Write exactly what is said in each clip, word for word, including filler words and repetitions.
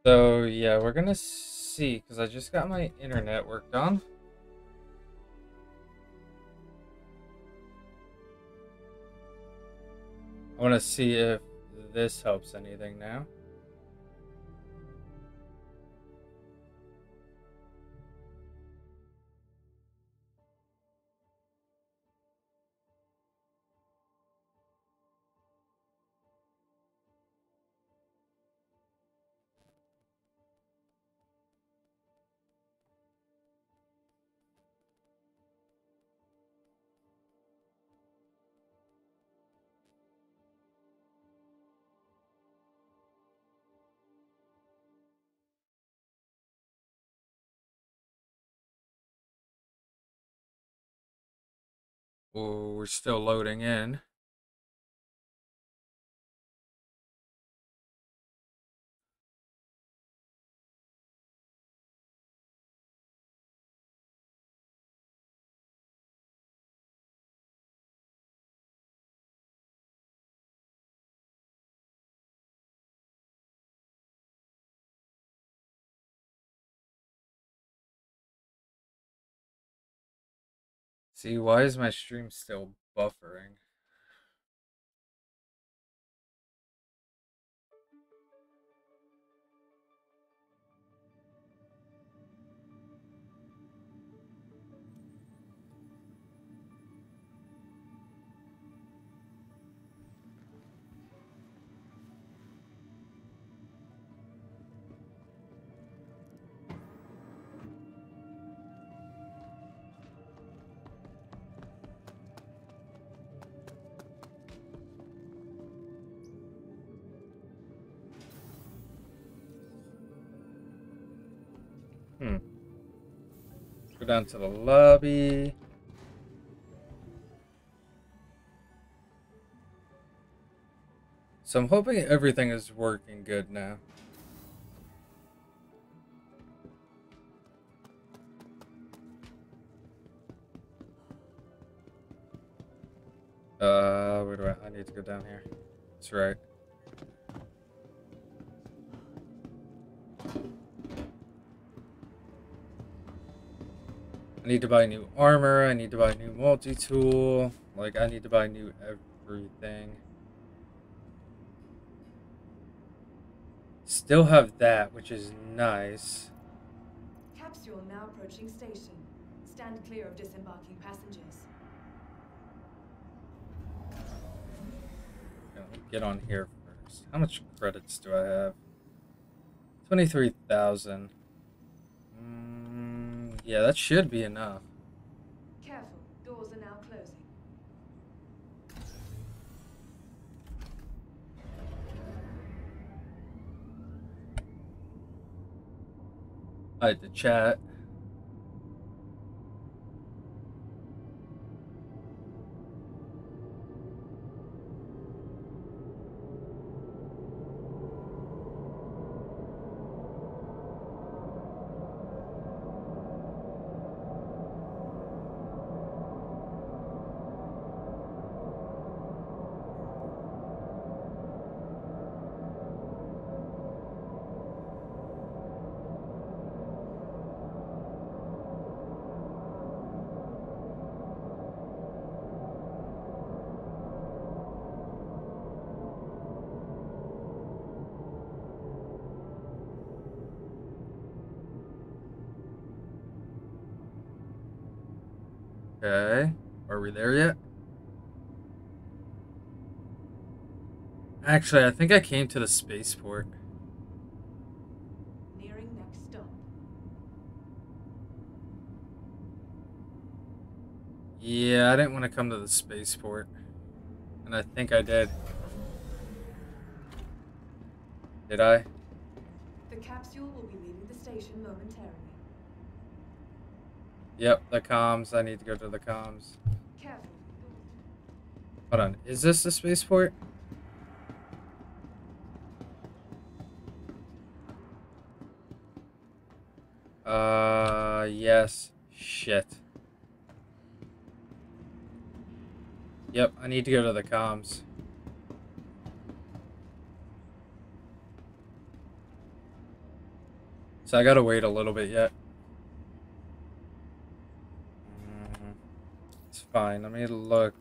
So yeah, we're gonna see because I just got my internet worked on. I want to see if this helps anything now. Oh, we're still loading in. See, why is my stream still buffering? Hmm. Go down to the lobby. So I'm hoping everything is working good now. Uh, where do I? I need to go down here. That's right. I need to buy new armor. I need to buy new multi-tool. Like, I need to buy new everything. Still have that, which is nice. Capsule now approaching station. Stand clear of disembarking passengers. Get on here first. How much credits do I have? twenty-three thousand. Mm, yeah, that should be enough. Careful, doors are now closing. I had to chat. Okay. Are we there yet? Actually, I think I came to the spaceport. Nearing next stop. Yeah, I didn't want to come to the spaceport. And I think I did. Did I? The capsule will be leaving the station momentarily. Yep, the comms. I need to go to the comms. Careful. Hold on. Is this the spaceport? Uh, yes. Shit. Yep, I need to go to the comms. So I gotta wait a little bit yet. Mm, it's fine. Let me look.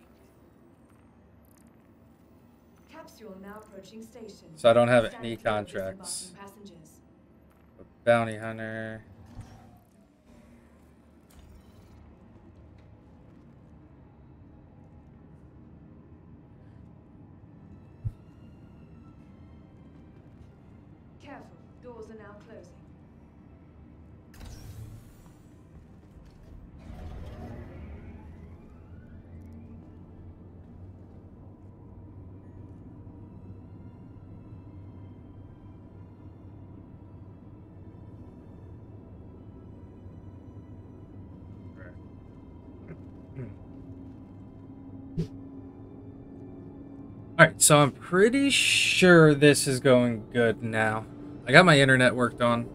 Capsule now approaching station. So I don't have Stand any clear of contracts. disembarking passengers. Bounty hunter. Careful, doors are now closing. Alright, so I'm pretty sure this is going good now. I got my internet worked on.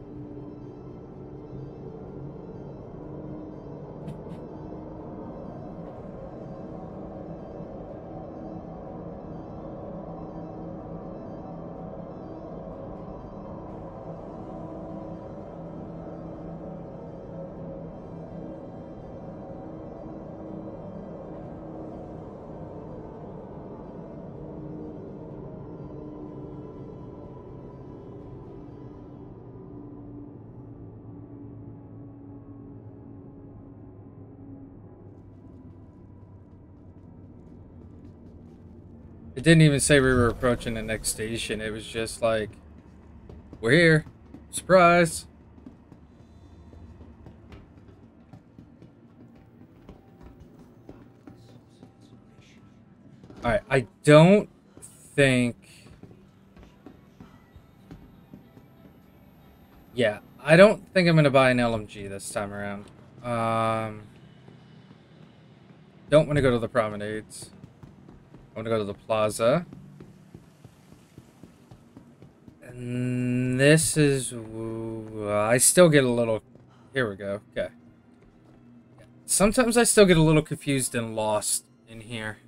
It didn't even say we were approaching the next station. It was just like, we're here. Surprise. Alright, I don't think... Yeah, I don't think I'm going to buy an L M G this time around. Um, don't want to go to the promenades. I want to go to the plaza. And this is... Uh, I still get a little... Here we go. Okay. Sometimes I still get a little confused and lost in here.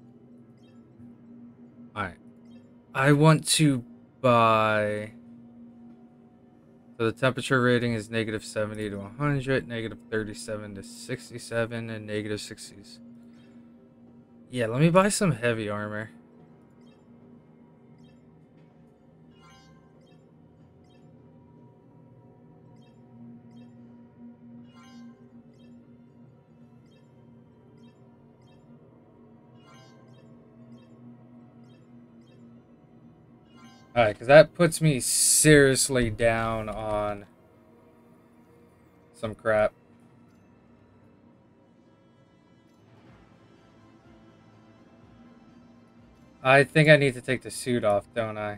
Alright. I want to buy... So the temperature rating is negative seventy to one hundred, negative thirty-seven to sixty-seven, and negative sixties. Yeah, let me buy some heavy armor. Alright, because that puts me seriously down on some crap. I think I need to take the suit off, don't I?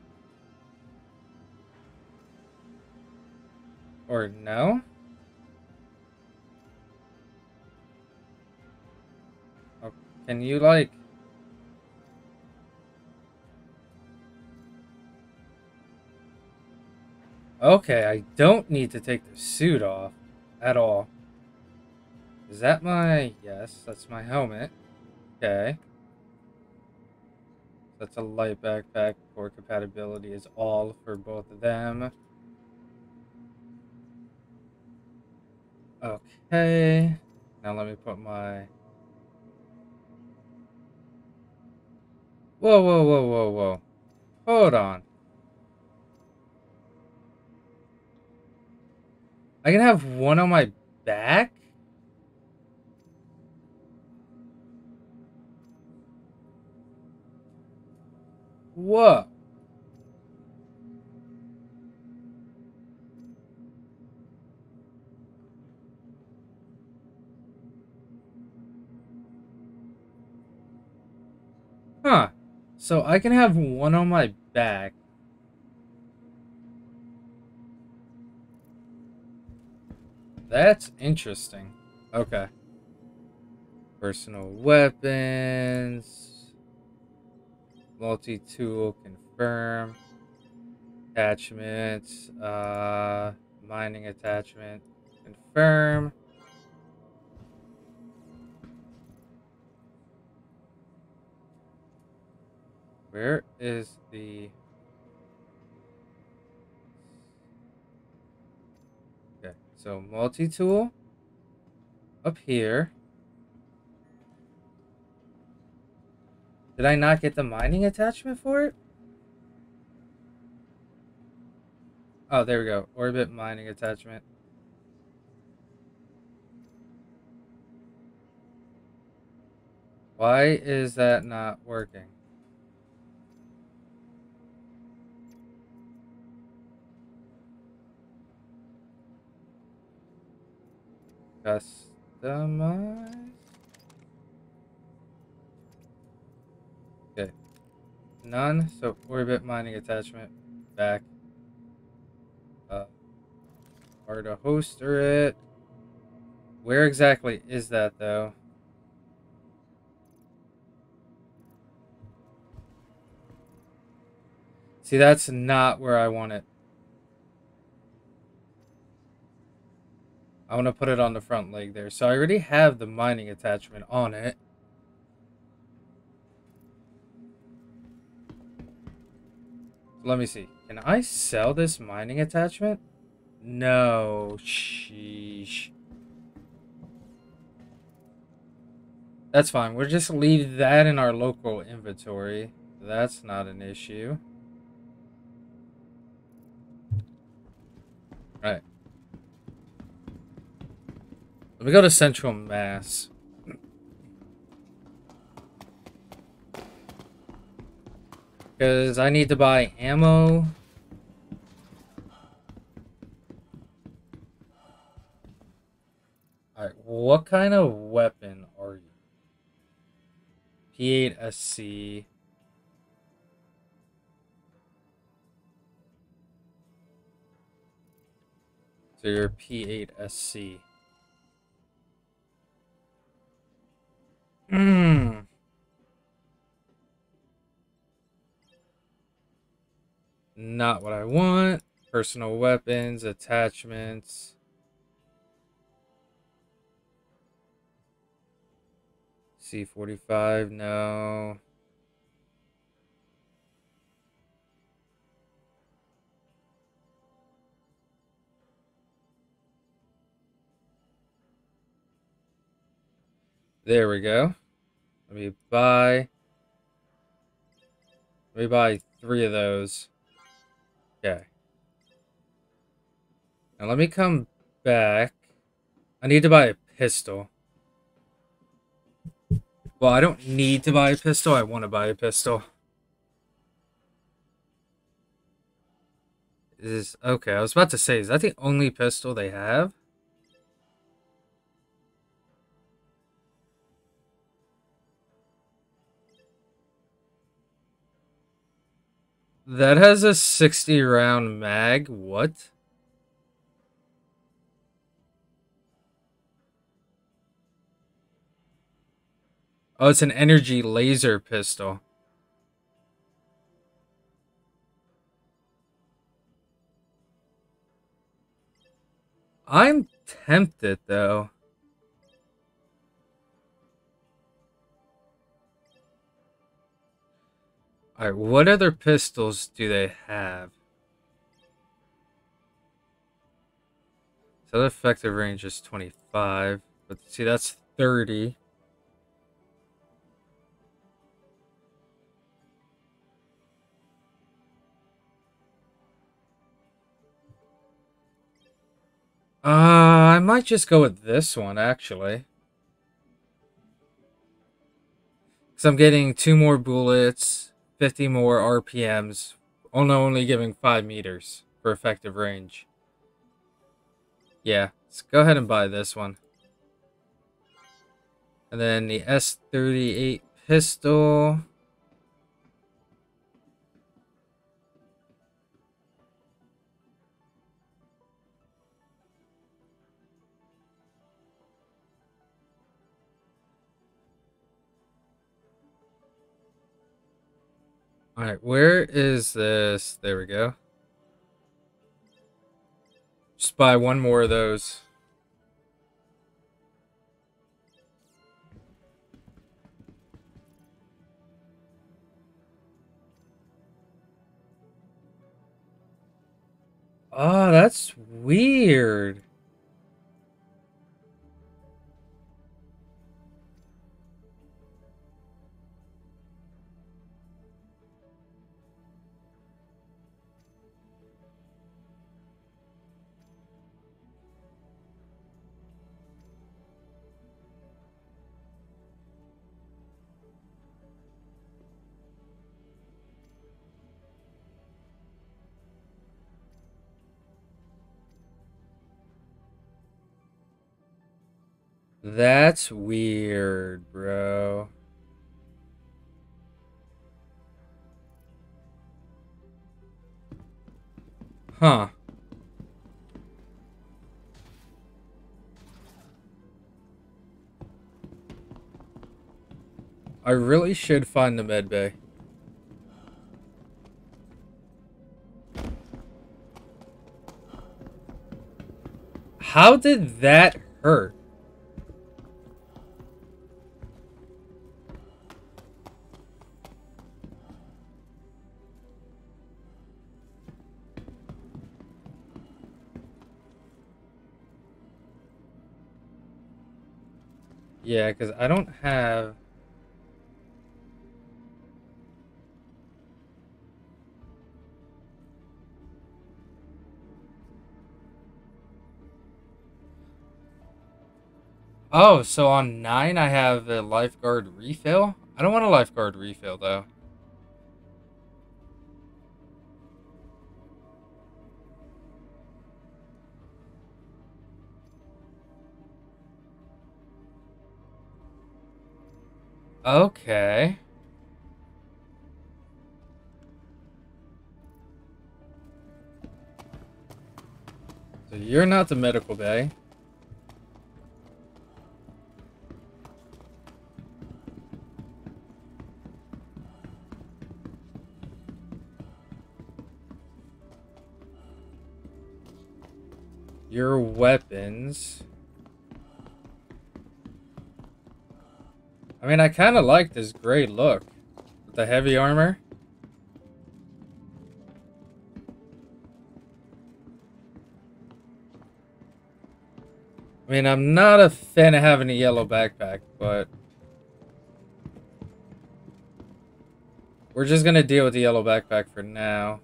Or no? Oh, can you, like... Okay, I don't need to take the suit off at all. Is that my... Yes, that's my helmet. Okay. That's a light backpack. Core compatibility is all for both of them. Okay. Now let me put my... Whoa, whoa, whoa, whoa, whoa. Hold on. I can have one on my back? Whoa. Huh. So I can have one on my back. That's interesting. Okay. Personal weapons. Multi-tool confirm. Attachments. Uh, mining attachment. Confirm. Where is the... So multi-tool up here. Did I not get the mining attachment for it? Oh, there we go. Orbit mining attachment. Why is that not working? Customize. Okay. None. So orbit mining attachment back. Uh, or to hoster it. Where exactly is that though? See, that's not where I want it. I want to put it on the front leg there. So I already have the mining attachment on it. So let me see. Can I sell this mining attachment? No. Sheesh. That's fine. We'll just leave that in our local inventory. That's not an issue. All right. Let me go to Central Mass. Because I need to buy ammo. Alright, what kind of weapon are you? P eight S C. So you're P eight S C. Hmm. Not what I want. Personal weapons, attachments. C forty-five, no. There we go. Let me buy. Let me buy three of those. Okay. Now let me come back. I need to buy a pistol. Well, I don't need to buy a pistol. I want to buy a pistol. Is okay. I was about to say, is that the only pistol they have? That has a sixty round mag. What? Oh, it's an energy laser pistol. I'm tempted though. Alright, what other pistols do they have? So the effective range is twenty-five. But see, that's thirty. Uh, I might just go with this one, actually. Because I'm getting two more bullets, fifty more R P Ms, only, only giving five meters for effective range. Yeah, let's go ahead and buy this one. And then the S thirty-eight pistol. Alright, where is this? There we go. Just buy one more of those. Oh, that's weird. That's weird, bro. Huh. I really should find the med bay. How did that hurt? Yeah, because I don't have... Oh, so on nine I have a lifeguard refill? I don't want a lifeguard refill, though. Okay. So you're not the medical bay. Your weapons. I mean, I kind of like this gray look. With the heavy armor. I mean, I'm not a fan of having a yellow backpack, but... we're just gonna deal with the yellow backpack for now.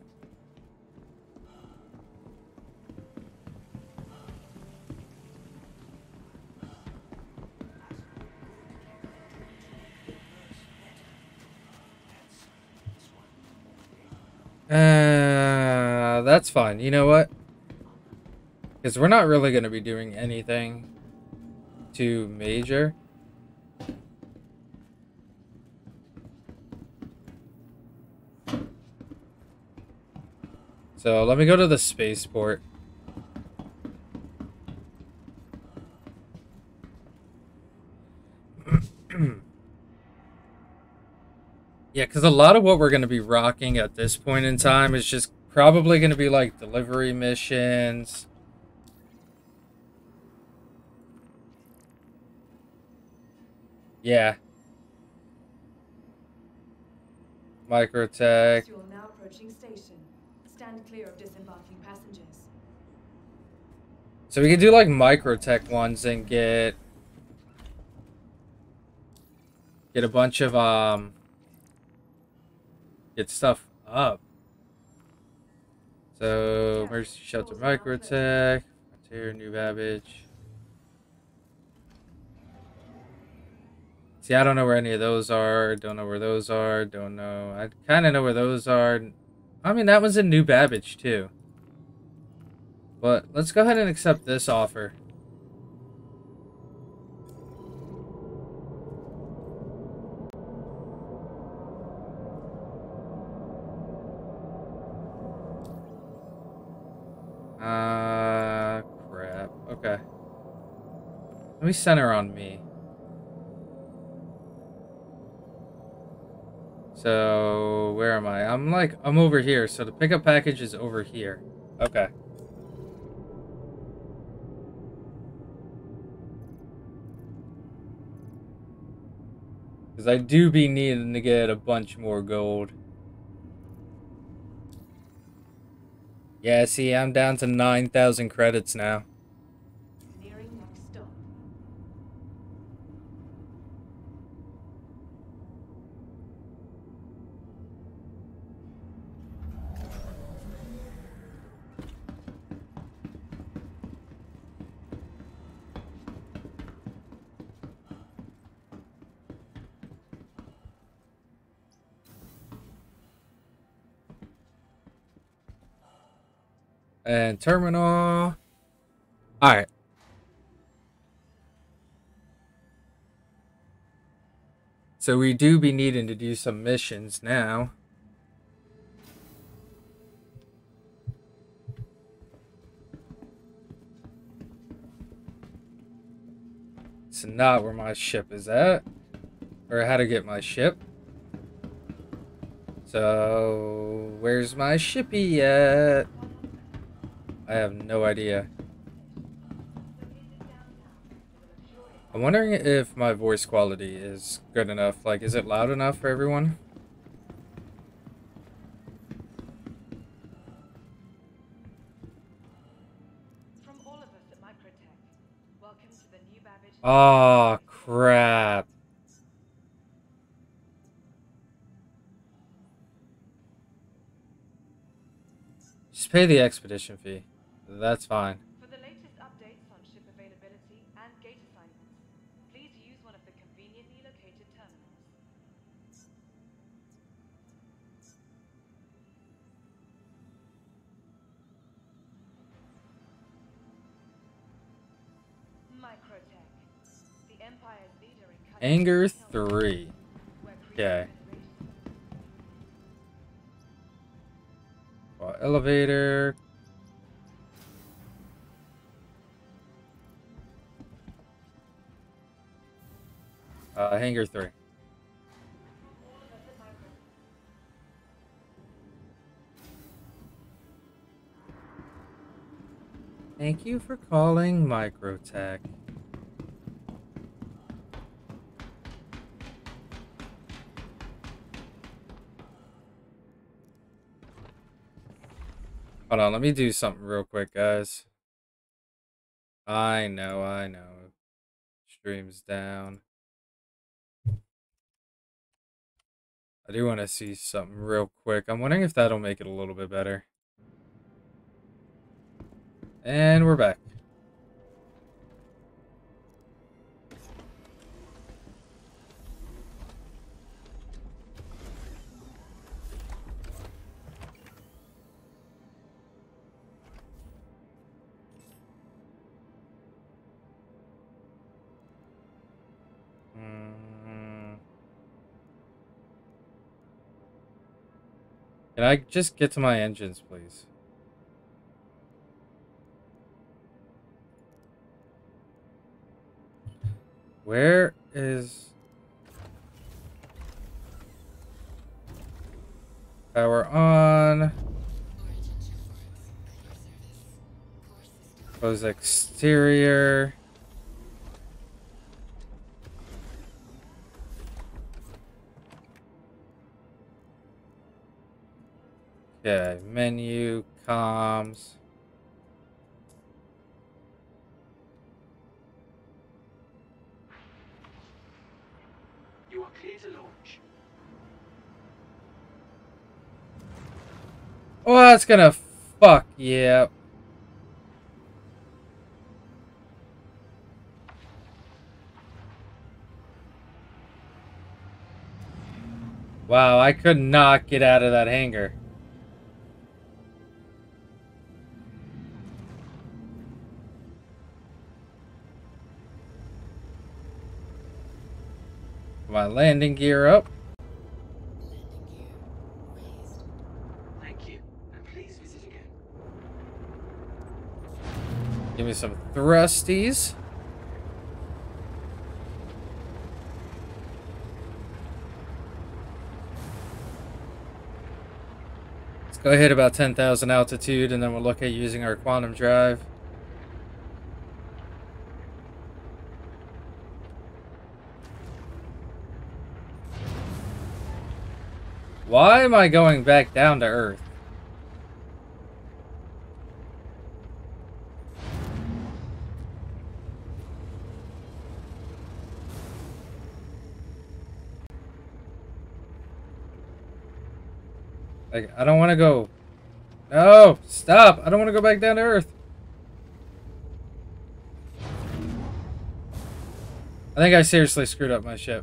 Uh, that's fine. You know what? Because we're not really going to be doing anything too major. So let me go to the spaceport. Yeah, because a lot of what we're going to be rocking at this point in time is just probably going to be like delivery missions. Yeah. Microtech. You're now approaching station. Stand clear of disembarking passengers. So we could do like microtech ones and get get a bunch of um get stuff up. So emergency shelter microtech, Frontier, New Babbage. See, I don't know where any of those are. Don't know where those are. Don't know. I kind of know where those are. I mean, that one's in New Babbage, too. But let's go ahead and accept this offer. Uh, crap. Okay. Let me center on me. So, where am I? I'm like, I'm over here. So the pickup package is over here. Okay. Because I do be needing to get a bunch more gold. Yeah, see, I'm down to nine thousand credits now. Nearing next stop. And terminal. Alright. So we do be needing to do some missions now. It's not where my ship is at. Or how to get my ship. So, where's my shippy at? I have no idea. I'm wondering if my voice quality is good enough. Like, is it loud enough for everyone? From all of us at Microtech, welcome to the new Babbage. Oh, crap. Just pay the expedition fee. That's fine. For the latest updates on ship availability and gate assignments, please use one of the conveniently located terminals. Microtech, the Empire's leader in cutting Anger technology, three. where Okay. creative innovation. Well, elevator. Uh, hangar three. Thank you for calling Microtech. Hold on, let me do something real quick, guys. I know, I know. Stream's down. I do want to see something real quick. I'm wondering if that'll make it a little bit better. And we're back. Mm. Can I just get to my engines, please? Where is... Power on. Close exterior. Okay, menu, comms. You are clear to launch. Oh, that's gonna fuck yeah. Wow, I could not get out of that hangar. My landing gear up. Thank you, and please visit again. Give me some thrusties. Let's go hit about ten thousand altitude and then we'll look at using our quantum drive. Why am I going back down to Earth? Like, I don't want to go. No, stop. I don't want to go back down to Earth. I think I seriously screwed up my ship.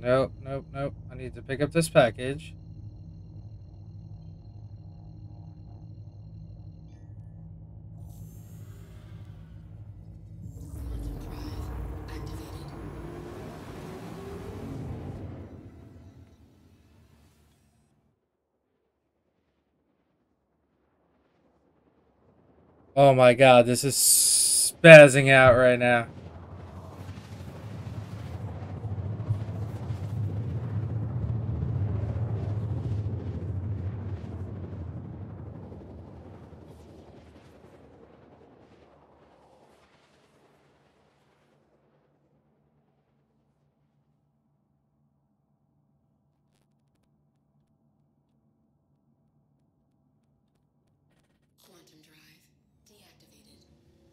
Nope, nope, nope. I need to pick up this package. Oh my god, this is spazzing out right now. Quantum drive deactivated.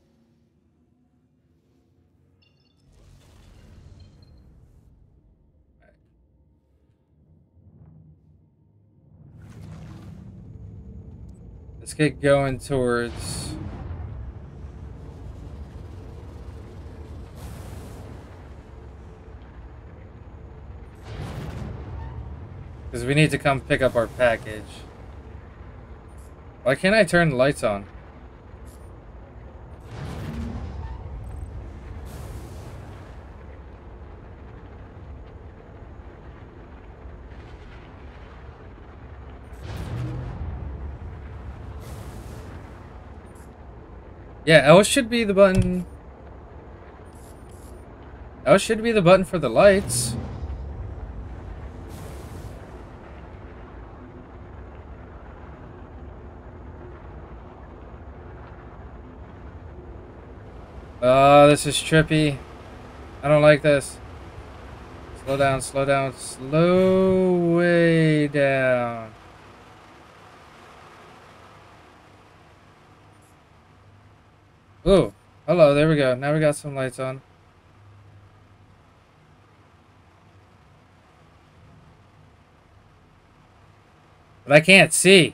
Let's get going towards... Because we need to come pick up our package. Why can't I turn the lights on? Yeah, L should be the button. L should be the button for the lights. Oh, this is trippy. I don't like this. Slow down, slow down, slow way down. Ooh, hello, there we go. Now we got some lights on. But I can't see.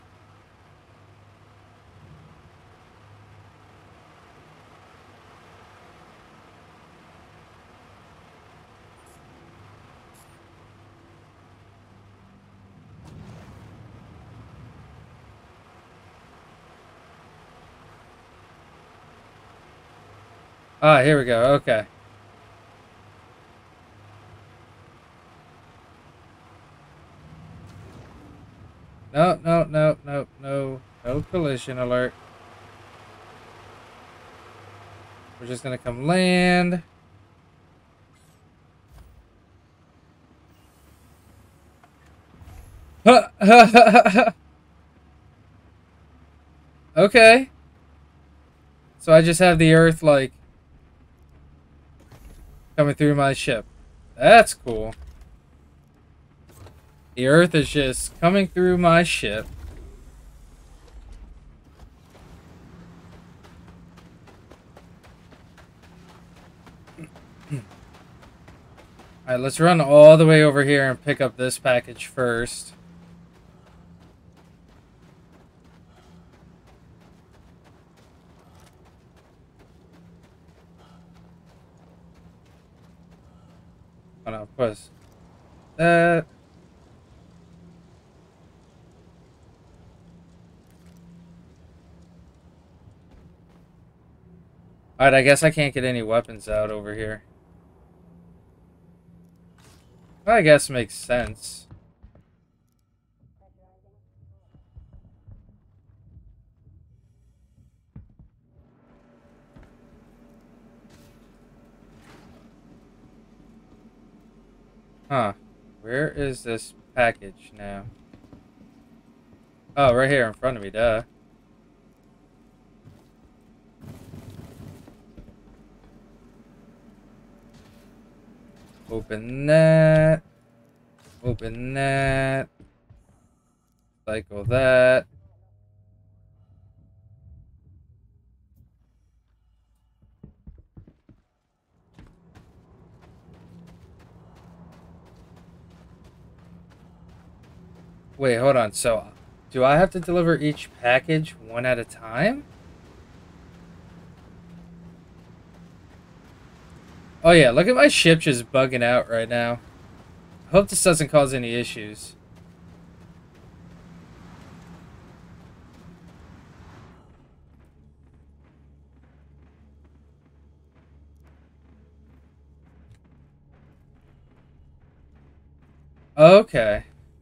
Ah, here we go. Okay. No, no, no, no, no. No collision alert. We're just gonna come land. Okay. So I just have the Earth, like, coming through my ship. That's cool. The Earth is just coming through my ship. Alright, let's run all the way over here and pick up this package first. Oh no, pues. Uh. Alright, I guess I can't get any weapons out over here. I guess makes sense. Huh. Where is this package now? Oh, right here in front of me, duh. Open that. Open that. Cycle that. Wait, hold on. So, do I have to deliver each package one at a time? Oh yeah, look at my ship just bugging out right now. I hope this doesn't cause any issues. Okay.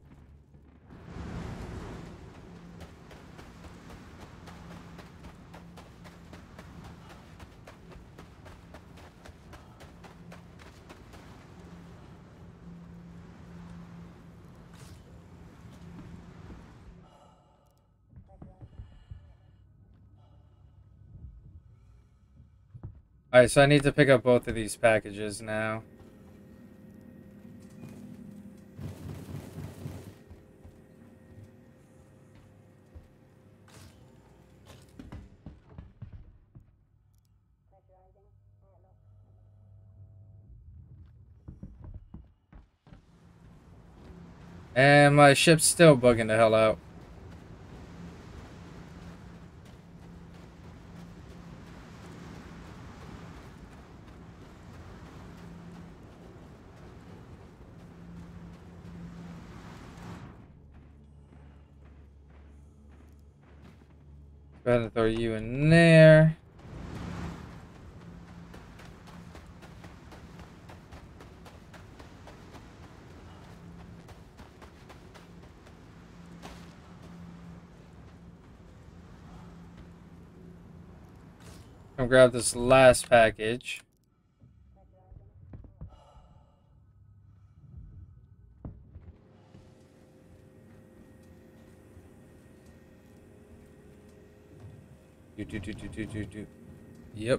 Alright, so I need to pick up both of these packages now. And my ship's still bugging the hell out. Go ahead and throw you in there. Come grab this last package. Do do do do do do do. Yep.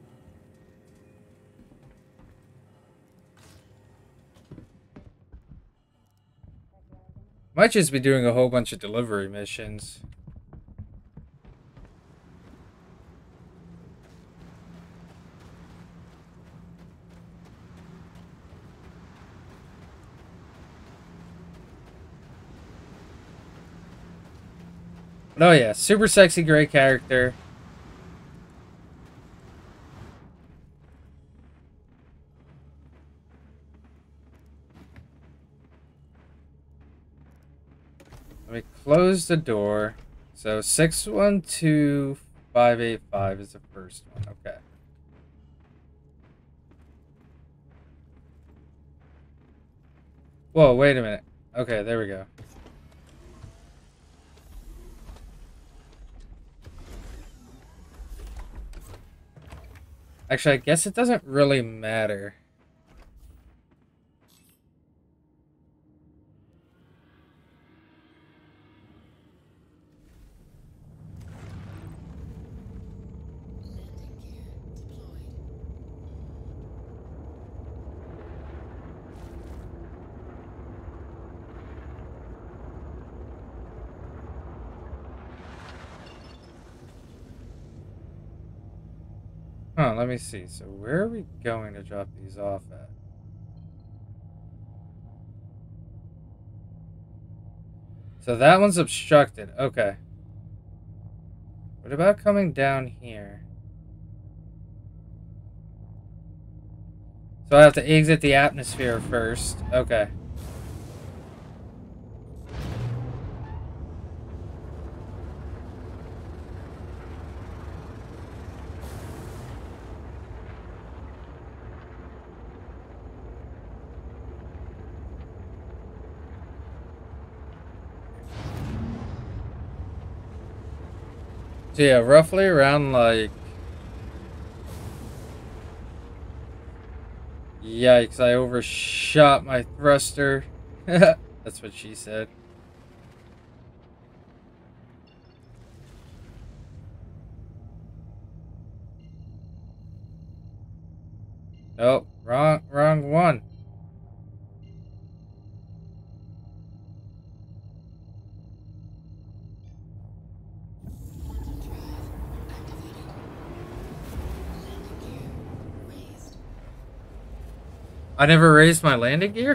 Might just be doing a whole bunch of delivery missions. But oh yeah, super sexy, great character. Let me close the door. So six one two five eight five is the first one. Okay. Whoa, wait a minute. Okay, there we go. Actually, I guess it doesn't really matter. Huh, let me see. So where are we going to drop these off at? So that one's obstructed. Okay. What about coming down here? So I have to exit the atmosphere first. Okay. So yeah, roughly around like... Yikes, I overshot my thruster. That's what she said. Nope, wrong, wrong one. I never raised my landing gear?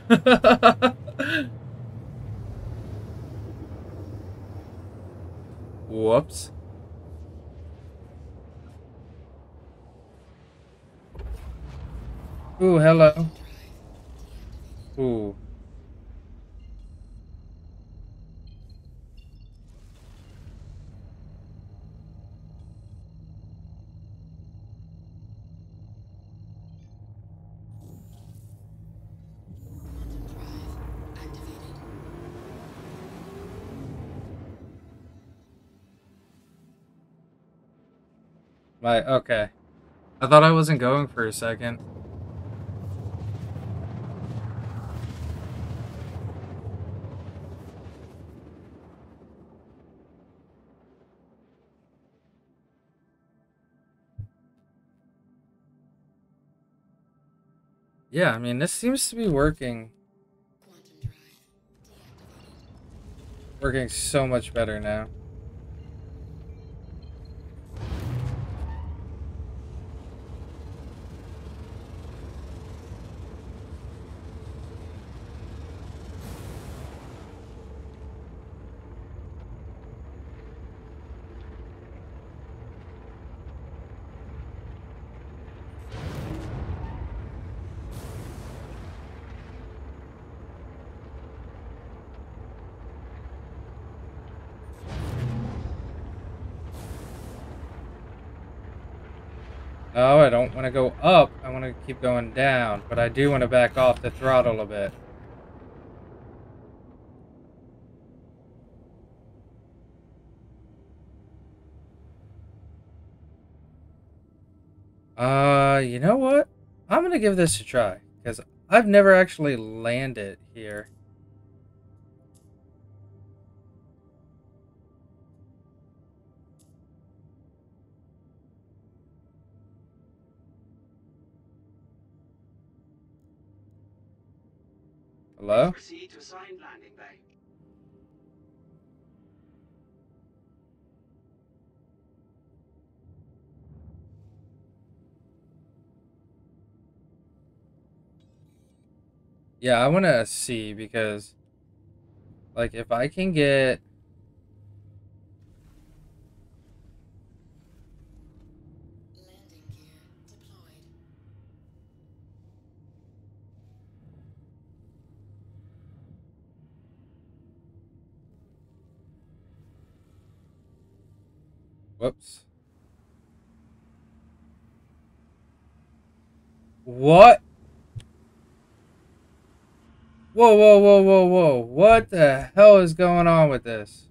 Whoops. Ooh, hello. Ooh. Quantum drive activated. My, okay. I thought I wasn't going for a second. Yeah, I mean, this seems to be working. Quantum drive deactivated. Working so much better now. No, I don't want to go up. I want to keep going down, but I do want to back off the throttle a bit. Uh, you know what? I'm going to give this a try, because I've never actually landed here. Hello? Proceed to assigned landing bay. Yeah, I want to see, because, like, if I can get... Landing gear deployed. Whoops. What? Whoa, whoa, whoa, whoa, whoa. What the hell is going on with this?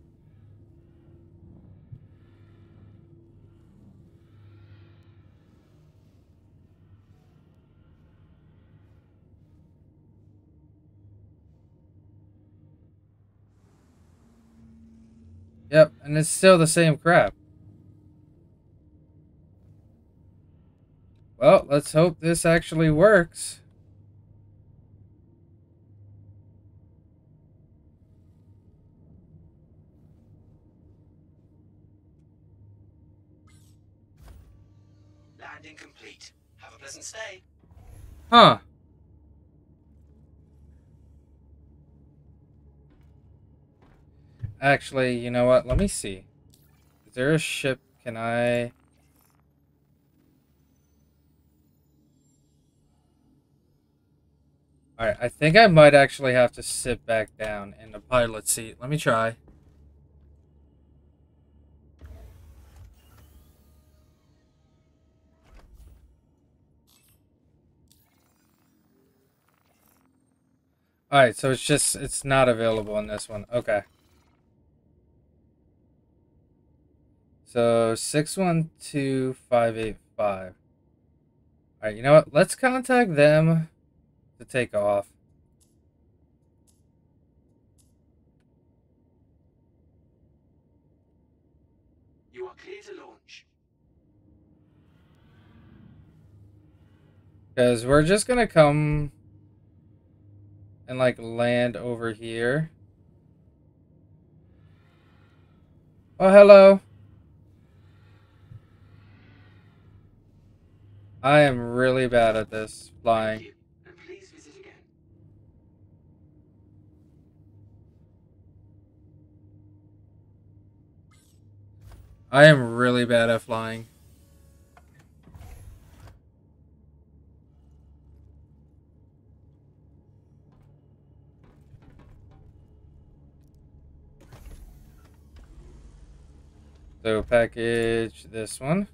Yep, and it's still the same crap. Well, let's hope this actually works. Landing complete. Have a pleasant stay. Huh. Actually, you know what? Let me see. Is there a ship? Can I... Alright, I think I might actually have to sit back down in the pilot seat. Let me try. Alright, so it's just, it's not available in this one. Okay. So, six one two five eight five. Alright, you know what? Let's contact them to take off. You are clear to launch. Because we're just gonna come and, like, land over here. Oh, hello. I am really bad at this, Thank flying. you, and please visit again. I am really bad at flying. So package this one.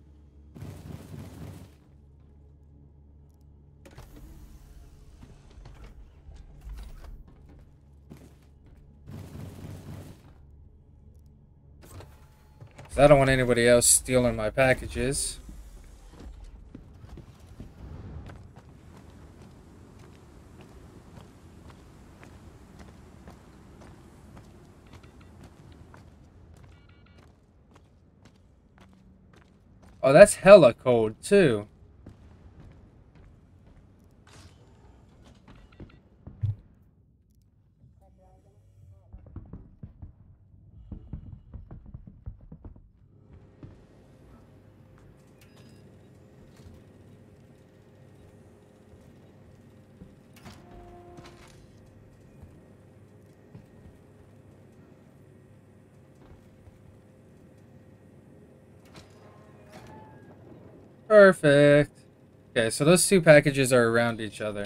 I don't want anybody else stealing my packages. Oh, that's hella cold too. Perfect. Okay, so those two packages are around each other.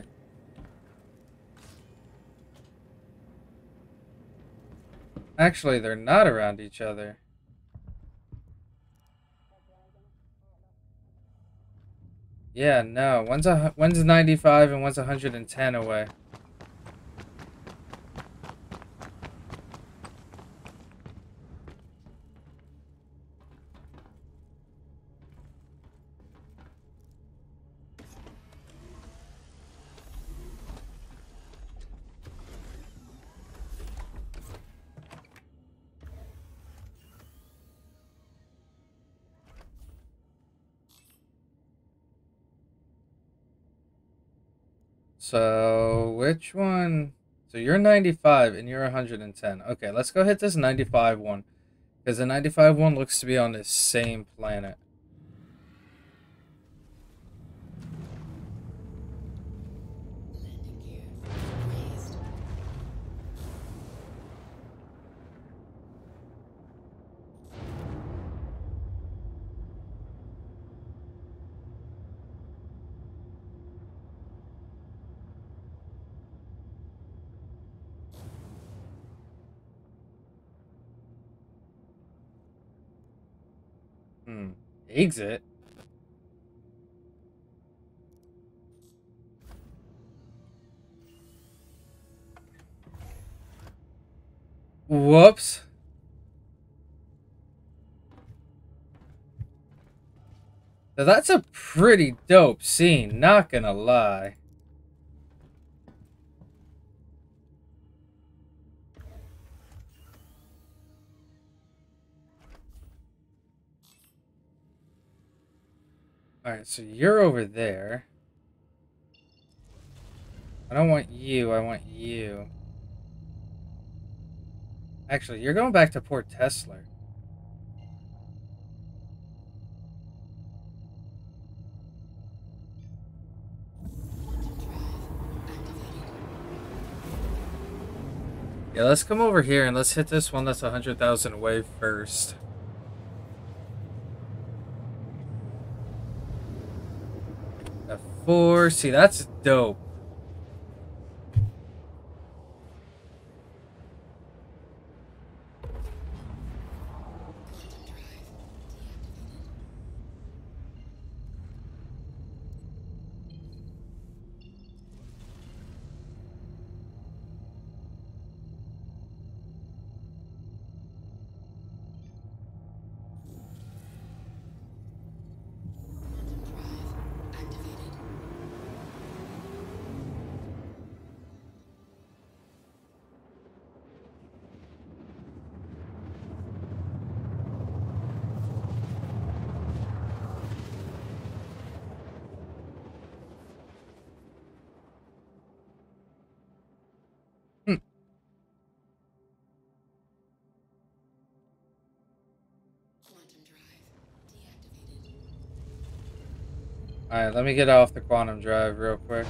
Actually, they're not around each other. Yeah, no. One's a one's ninety-five and one's one hundred ten away. So, which one? So you're ninety-five and you're one hundred ten. Okay, let's go hit this ninety-five one. Because the ninety-five one looks to be on the same planet. Landing gear raised. Hmm. Exit? Whoops. Now that's a pretty dope scene, not gonna lie. Alright, so you're over there. I don't want you, I want you. Actually, you're going back to Port Tesla. Yeah, let's come over here and let's hit this one that's one hundred thousand away first. F four, see, that's dope. Quantum drive deactivated. Quantum drive activated. Hmm. Quantum drive deactivated. Alright, let me get off the quantum drive real quick.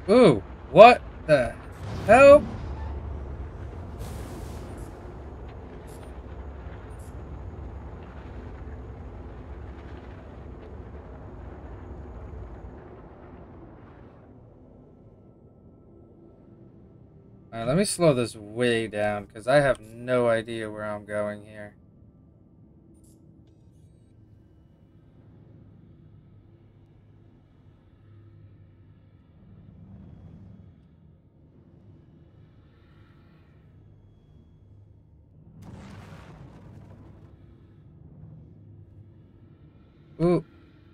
Ooh, what the hell? Alright, let me slow this way down because I have no idea where I'm going here. Ooh.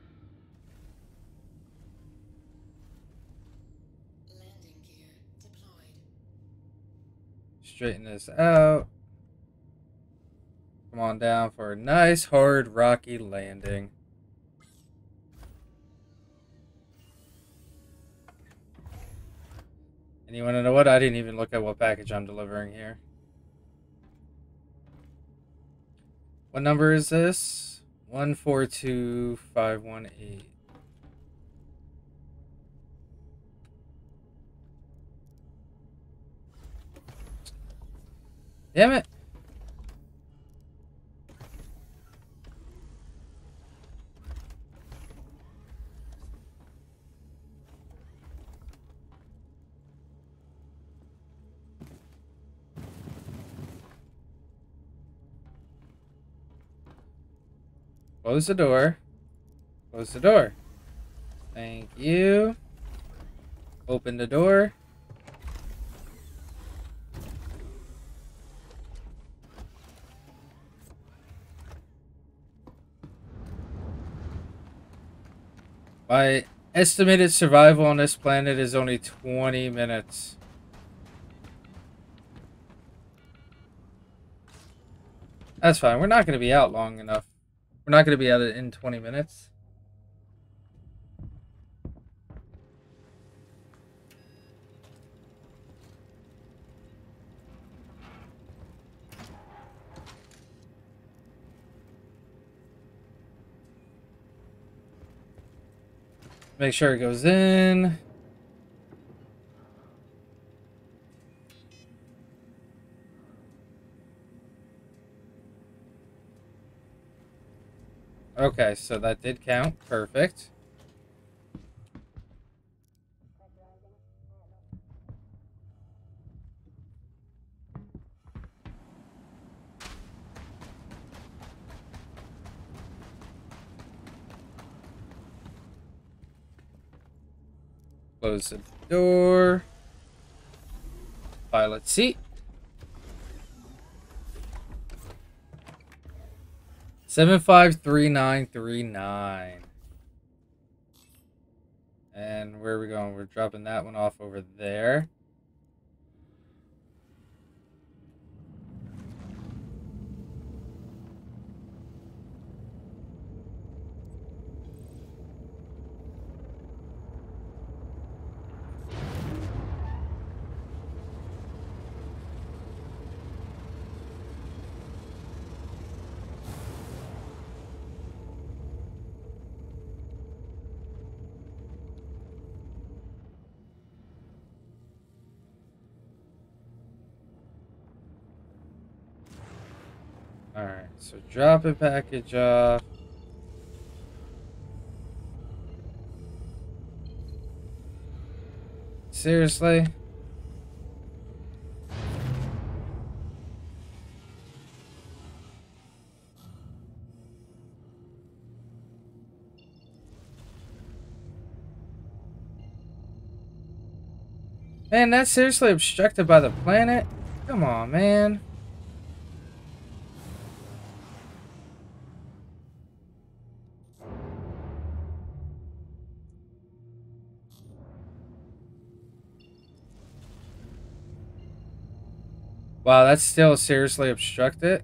Landing gear deployed. Straighten this out. Come on down for a nice, hard, rocky landing. And you want to know what? I didn't even look at what package I'm delivering here. What number is this? one four two five one eight. Damn it. Close the door. Close the door. Thank you. Open the door. My estimated survival on this planet is only twenty minutes. That's fine. We're not going to be out long enough. We're not going to be out in twenty minutes. Make sure it goes in. Okay, so that did count. Perfect. Close the door. Pilot seat. seven five three nine three nine. And where are we going? We're dropping that one off over there. Alright, so drop a package off. Seriously? Man, that's seriously obstructed by the planet? Come on, man. Wow, that's still seriously obstructed.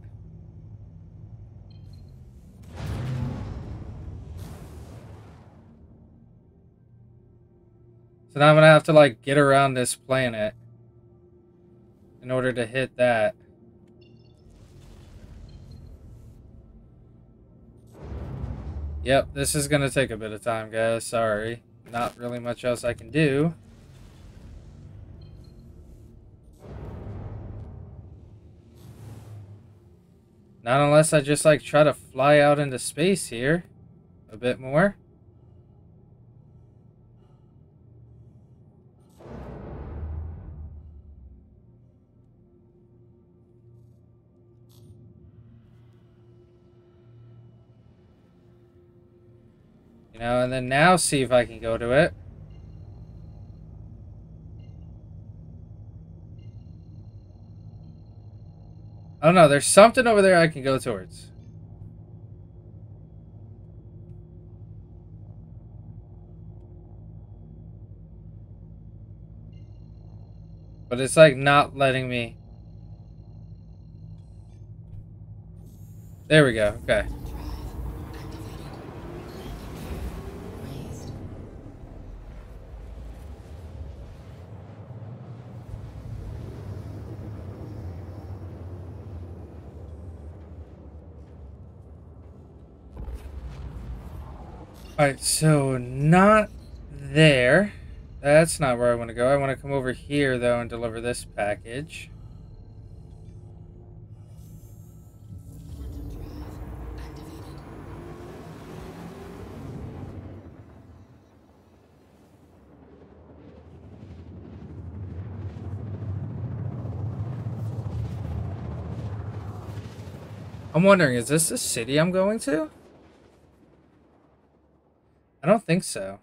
So now I'm gonna have to like get around this planet in order to hit that. Yep, this is gonna take a bit of time, guys. Sorry. Not really much else I can do. Not unless I just like try to fly out into space here a bit more. You know, and then now see if I can go to it. I don't know, there's something over there I can go towards. But it's like not letting me. There we go, okay. Alright, so not there. That's not where I want to go. I want to come over here, though, and deliver this package. I'm wondering, is this the city I'm going to? I don't think so.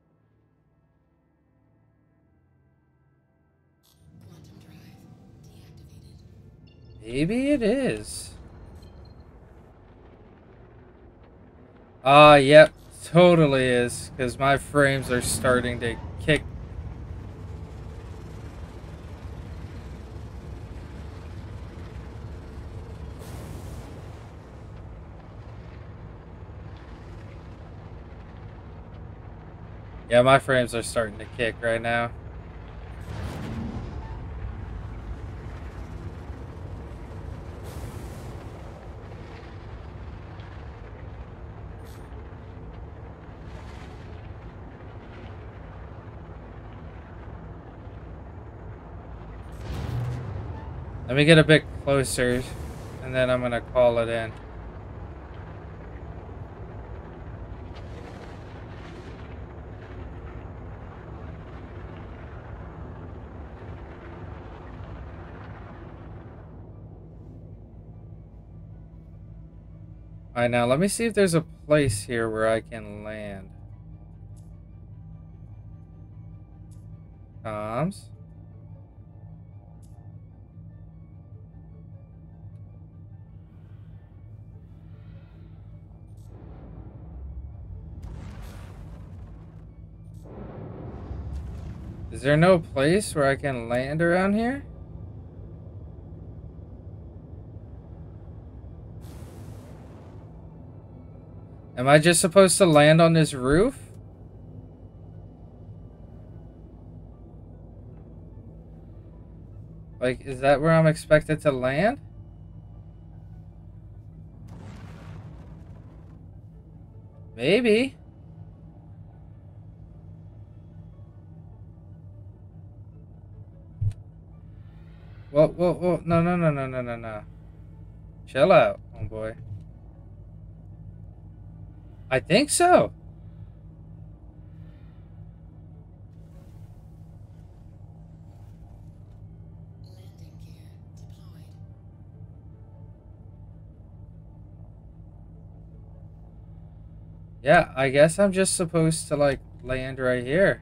Quantum drive deactivated. Maybe it is. Ah, uh, yep, totally is, because my frames are starting to kick. Yeah, my frames are starting to kick right now. Let me get a bit closer, and then I'm gonna call it in. Alright, now let me see if there's a place here where I can land. Comms. Is there no place where I can land around here? Am I just supposed to land on this roof? Like, is that where I'm expected to land? Maybe. Whoa, whoa, whoa. No, no, no, no, no, no, no. Chill out, homeboy. I think so. Landing gear deployed. Yeah, I guess I'm just supposed to, like, land right here.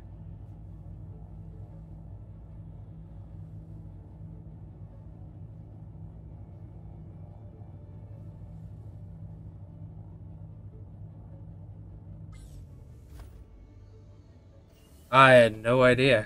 I had no idea.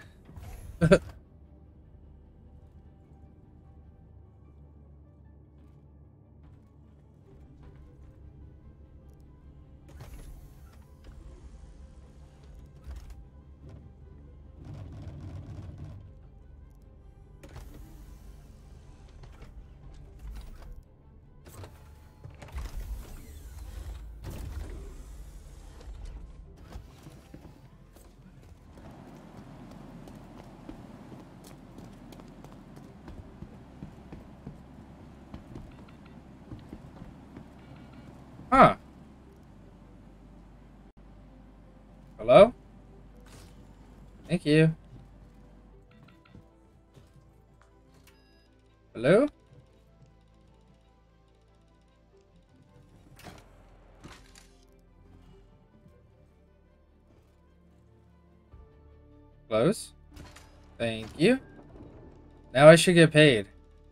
Hello? Thank you. Hello? Close. Thank you. Now I should get paid.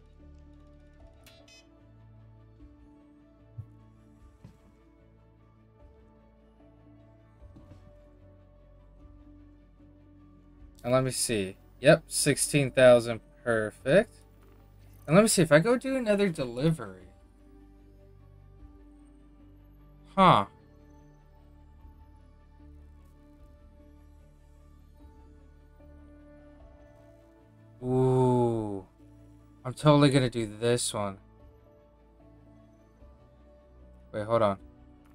And let me see. Yep, sixteen thousand. Perfect. And let me see if I go do another delivery. Huh. Ooh. I'm totally gonna do this one. Wait, hold on.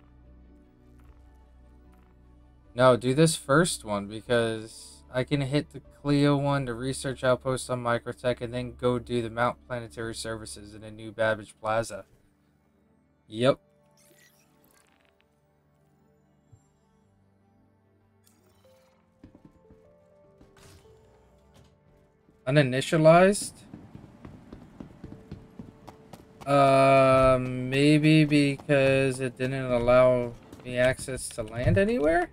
No, do this first one because I can hit the Clio one, the research outpost on Microtech, and then go do the Mount Planetary Services in a new Babbage Plaza. Yep. Uninitialized? Uh, maybe because it didn't allow me access to land anywhere?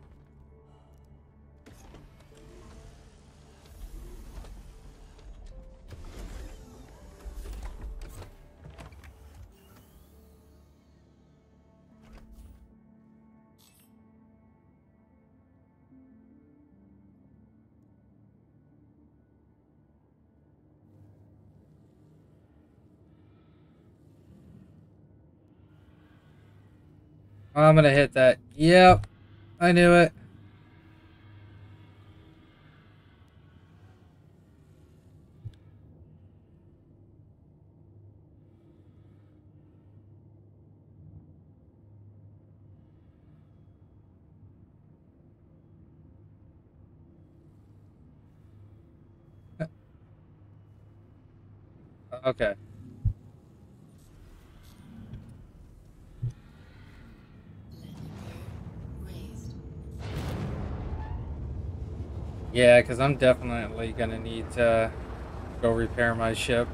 I'm gonna hit that. Yep, I knew it. Okay. Raised. Yeah, because I'm definitely gonna need to go repair my ship.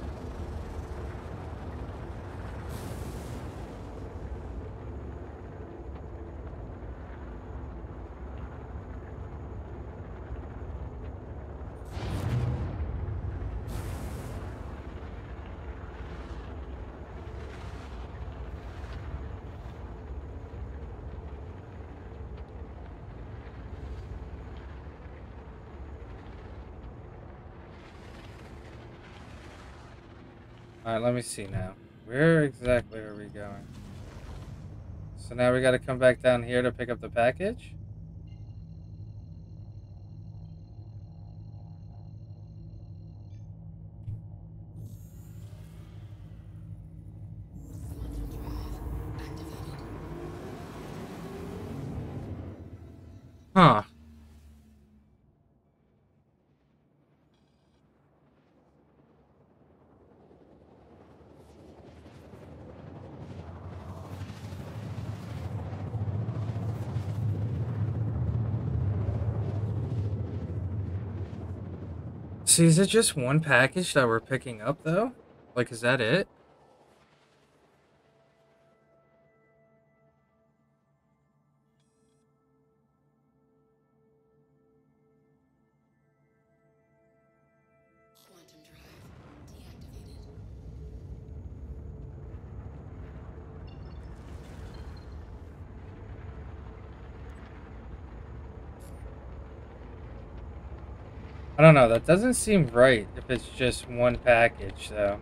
Alright, let me see now. Where exactly are we going? So now we gotta come back down here to pick up the package? Huh. See, is it just one package that we're picking up, though? Like, is that it? Quantum drive deactivated. I don't know, that doesn't seem right if it's just one package, though.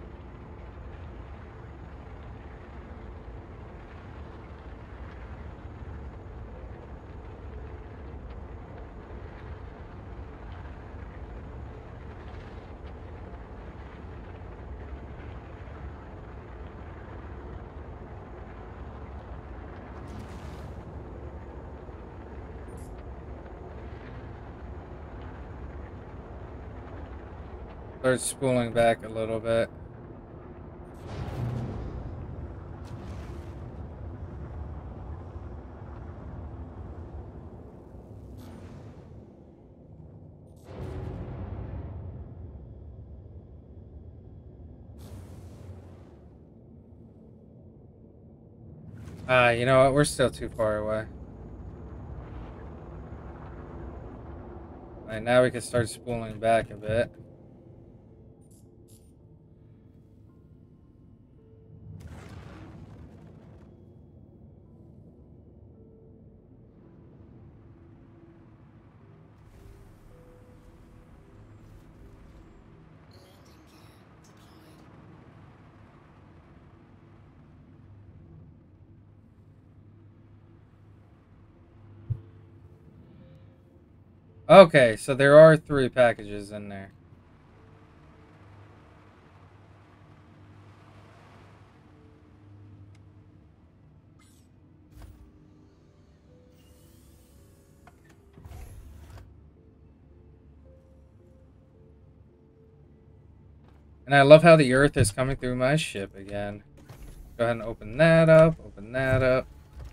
Start spooling back a little bit. Ah, you know what? We're still too far away. Alright, now we can start spooling back a bit. Landing gear deployed. Okay, so there are three packages in there. And I love how the earth is coming through my ship again. Go ahead and open that up, open that up.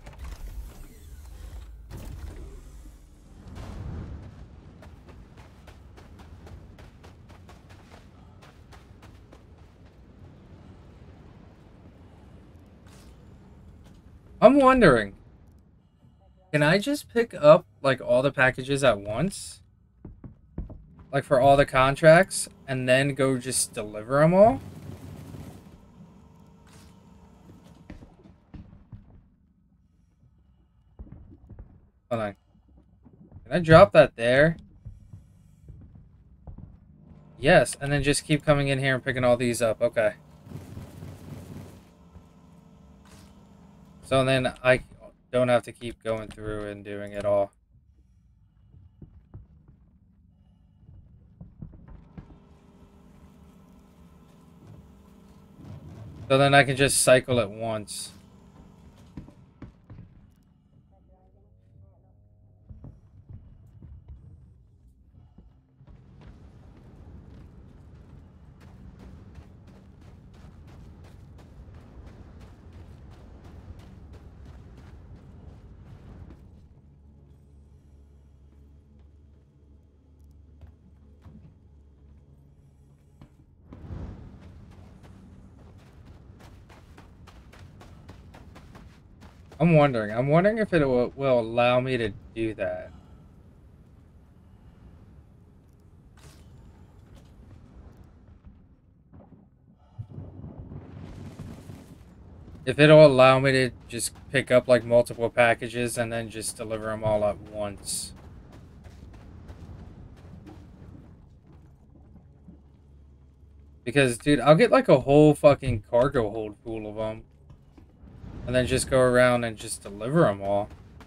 I'm wondering, can I just pick up like all the packages at once? Like for all the contracts and then go just deliver them all? Hold on. Can I drop that there? Yes, and then just keep coming in here and picking all these up. Okay. So then I don't have to keep going through and doing it all. So then I can just cycle it once. I'm wondering. I'm wondering if it will, will allow me to do that. If it'll allow me to just pick up like multiple packages and then just deliver them all at once. Because, dude, I'll get like a whole fucking cargo hold full of them. And then just go around and just deliver them all.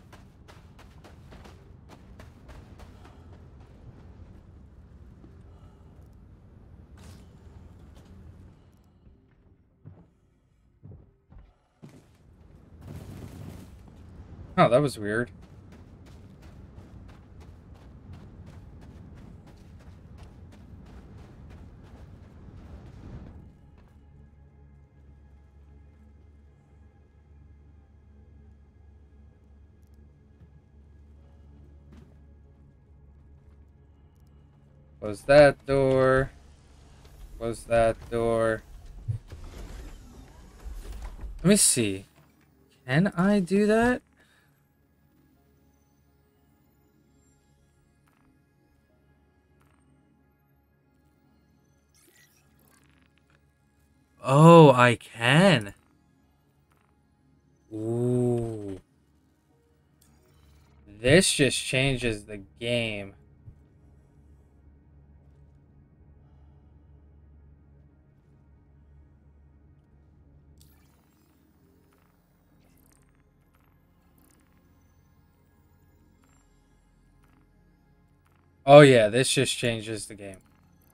Oh, that was weird. Close that door. Close that door. Let me see. Can I do that? Oh, I can. Ooh. This just changes the game. Oh yeah, this just changes the game.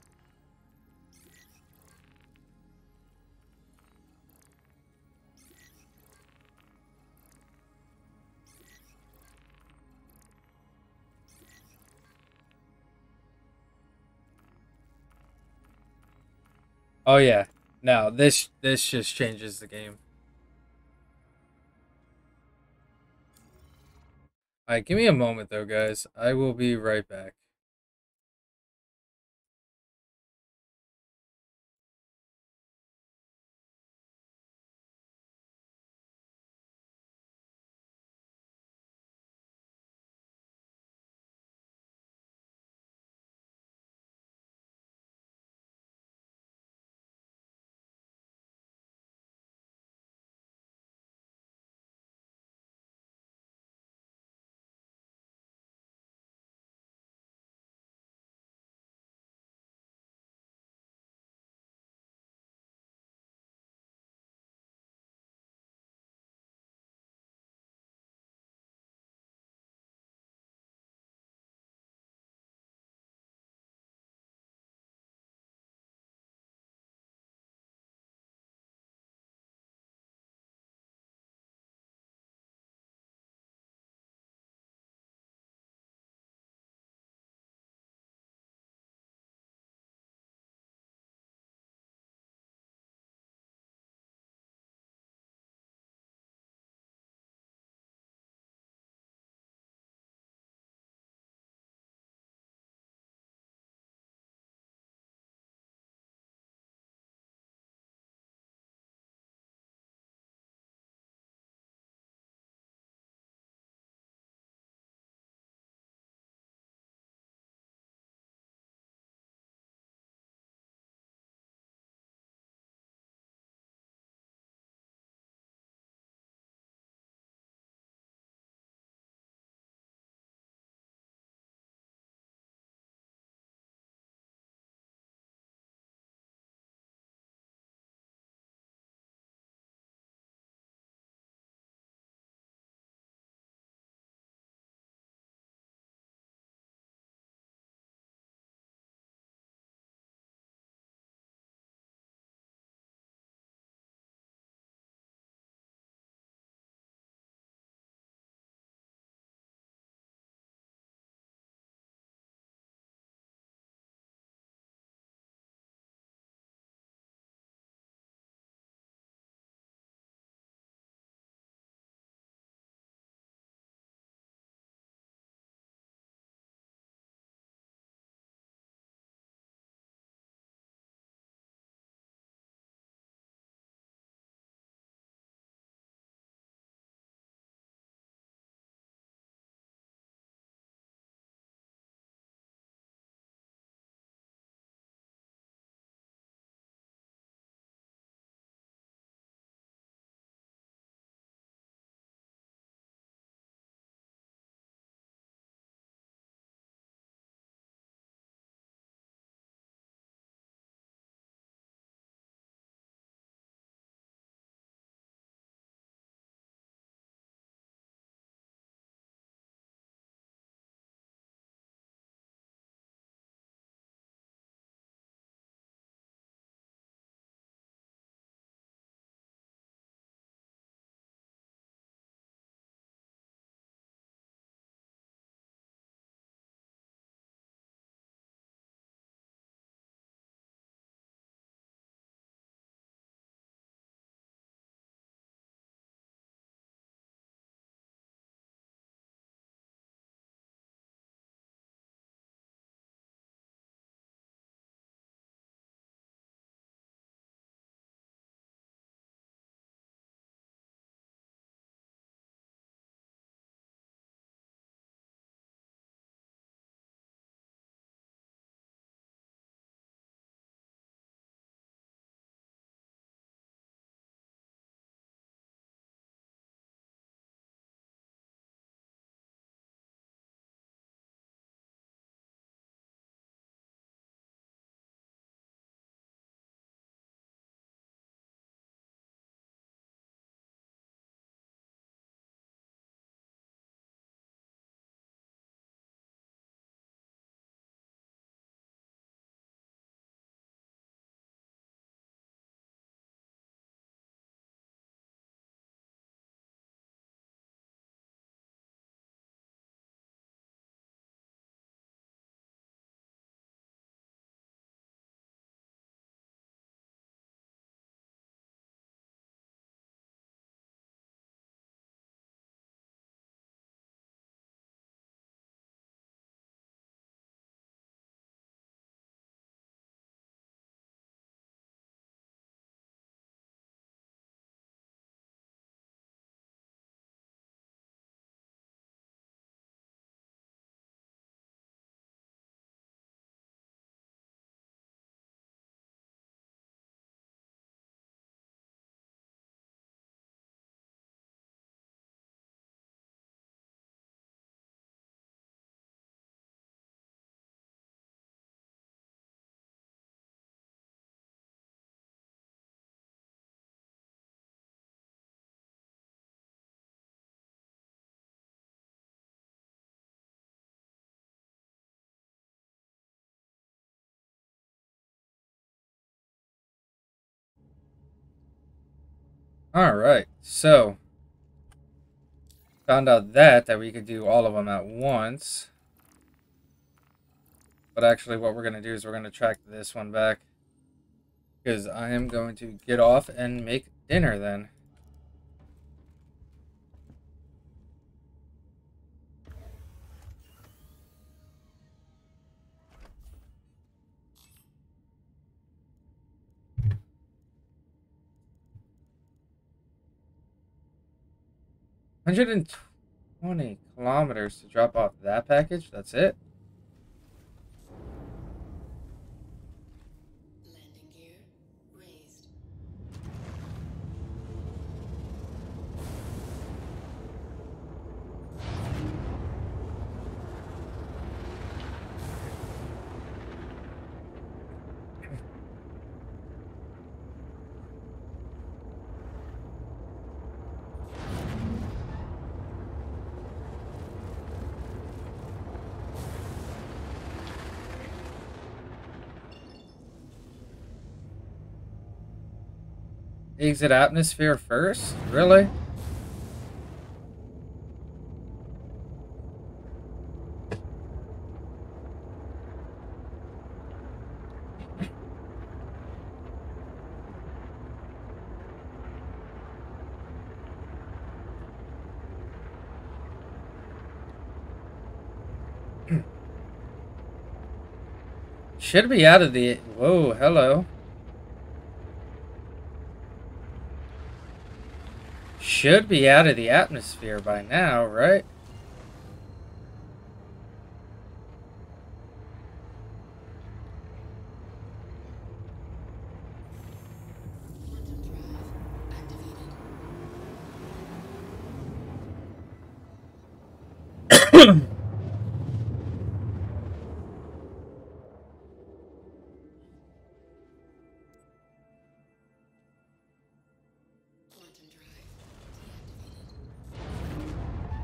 Oh yeah. No, this this just changes the game. Alright, give me a moment though, guys. I will be right back. Alright, so found out that that we could do all of them at once. But actually what we're going to do is we're going to track this one back. Because I am going to get off and make dinner then. one hundred twenty kilometers to drop off that package? That's it? Landing gear raised. Exit atmosphere first? Really? Should be out of the... Whoa, hello. Should be out of the atmosphere by now, right? Quantum drive activated. Quantum drive deactivated.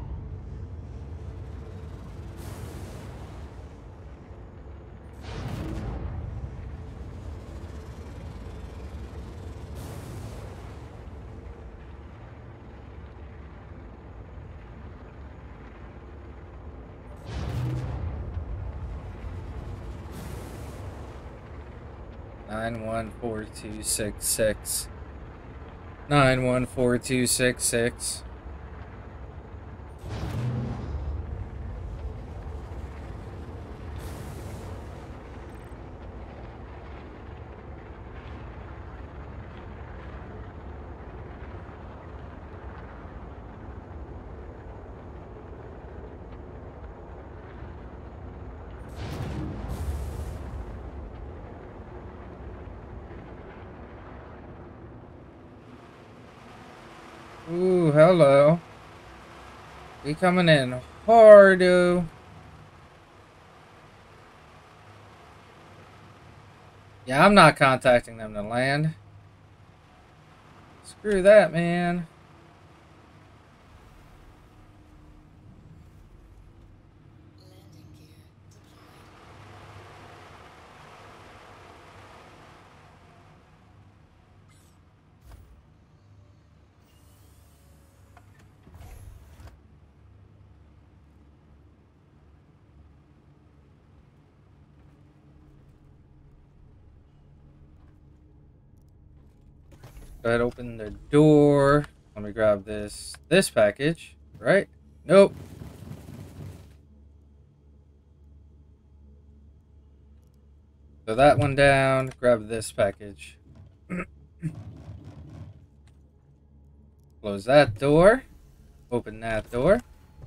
Nine one four two six six. Nine one four two six six. Ooh, hello. We coming in hard, -o. Yeah, I'm not contacting them to land. Screw that, man. Landing gear deployed. Go ahead, open the door. Let me grab this this package, right? Nope. Throw that one down. Grab this package. Close that door. Open that door.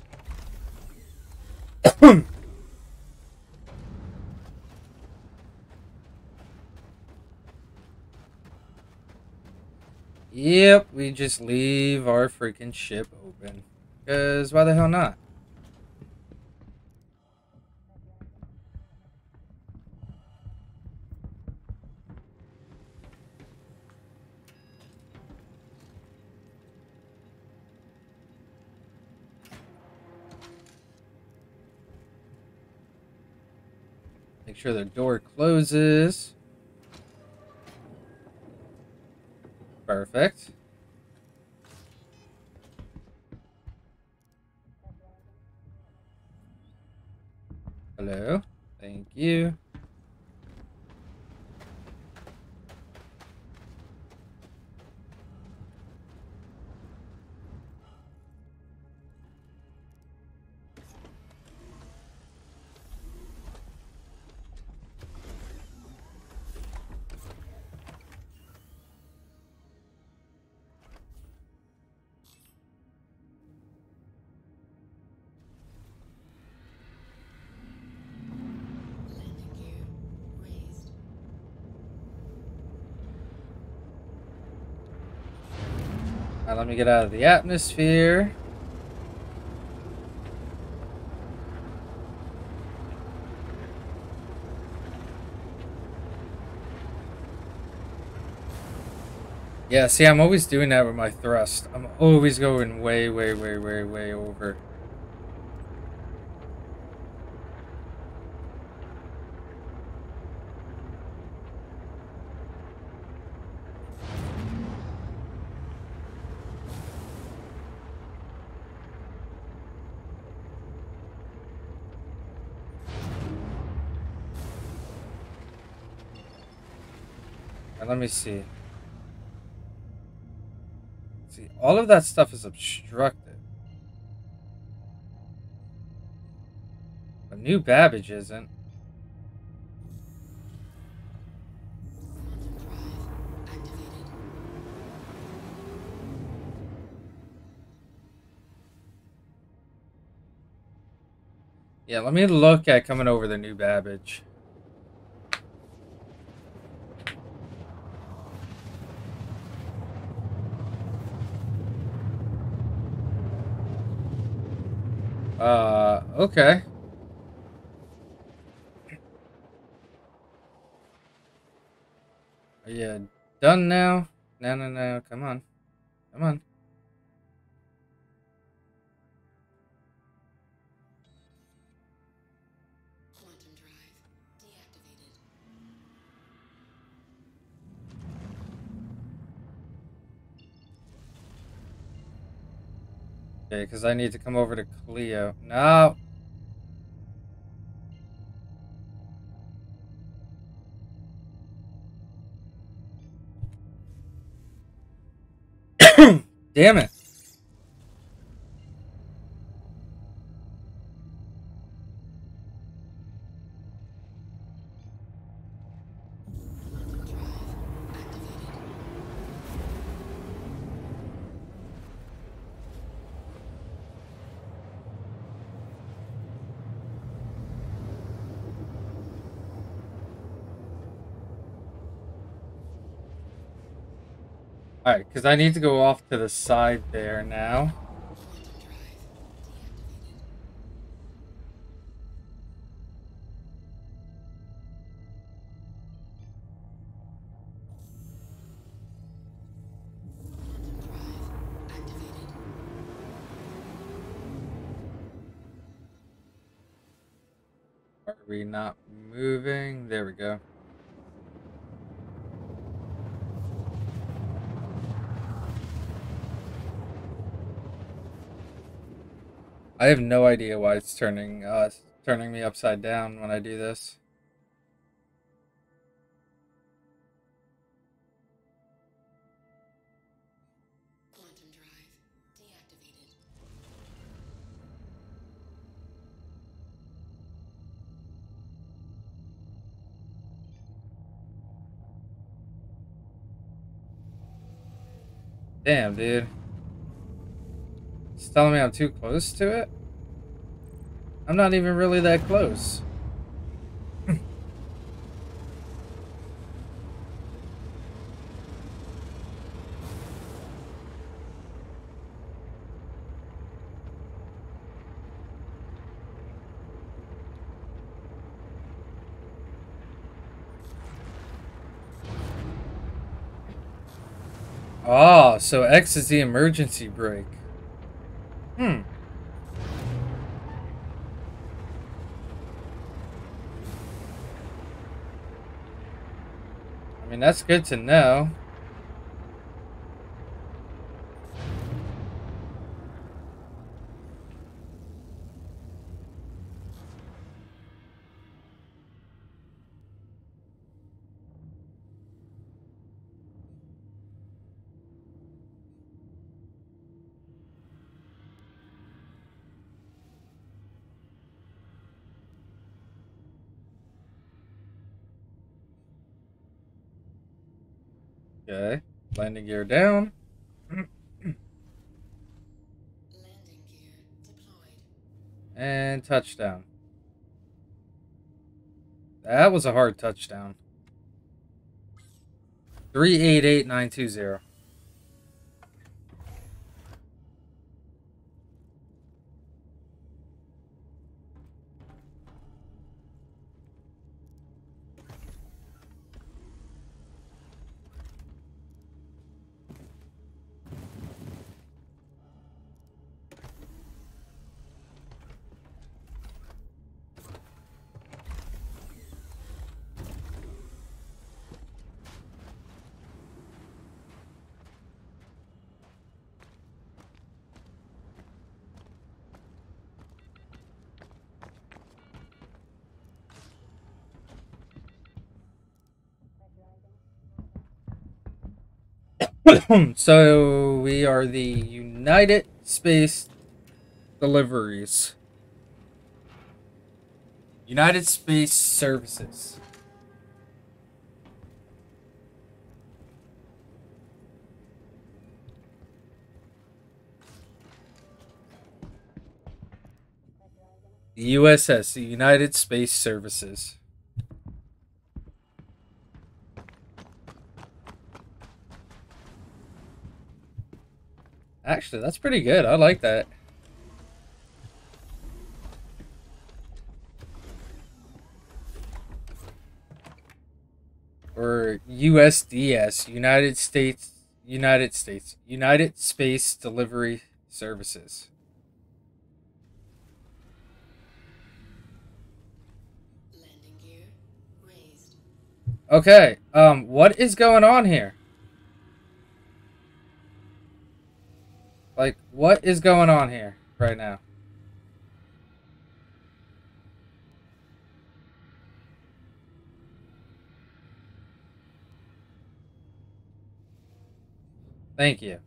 Yep, we just leave our freaking ship open. Because why the hell not? Make sure the door closes. Perfect. Hello. Thank you. Landing gear raised. Now let me get out of the atmosphere. Yeah, see, I'm always doing that with my thrust. I'm always going way, way, way, way, way over. Now, let me see. See, all of that stuff is obstructed. But New Babbage isn't. Quantum drive activated. Yeah, let me look at coming over the New Babbage. Uh, okay. Are you done now? No, no, no. Come on. Come on. Quantum drive deactivated. Okay, because I need to come over to Cleo. No. Damn it. Quantum drive activated. Alright, because I need to go off to the side there now. Quantum drive deactivated. Quantum drive activated. Are we not moving? There we go. I have no idea why it's turning uh turning me upside down when I do this. Quantum drive deactivated. Damn, dude. It's telling me I'm too close to it? I'm not even really that close. Oh, so X is the emergency brake. Hmm. I mean, that's good to know. Okay. Landing gear down. Landing gear deployed. And touchdown. That was a hard touchdown. three eight eight nine two zero. So we are the United Space Deliveries. United Space Services. The U S S, the United Space Services. Actually, that's pretty good. I like that. Or U S D S, United States, United States, United Space Delivery Services. Landing gear raised. Okay, um, what is going on here? Like, what is going on here right now? Thank you.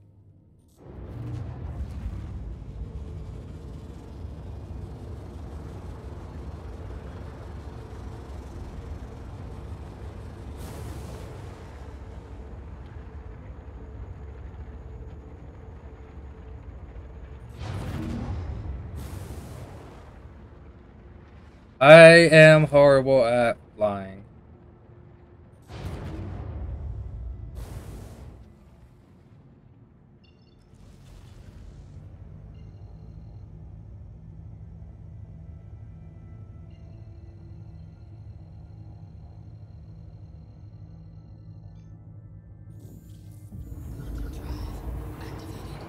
I am horrible at flying. Quantum drive activated.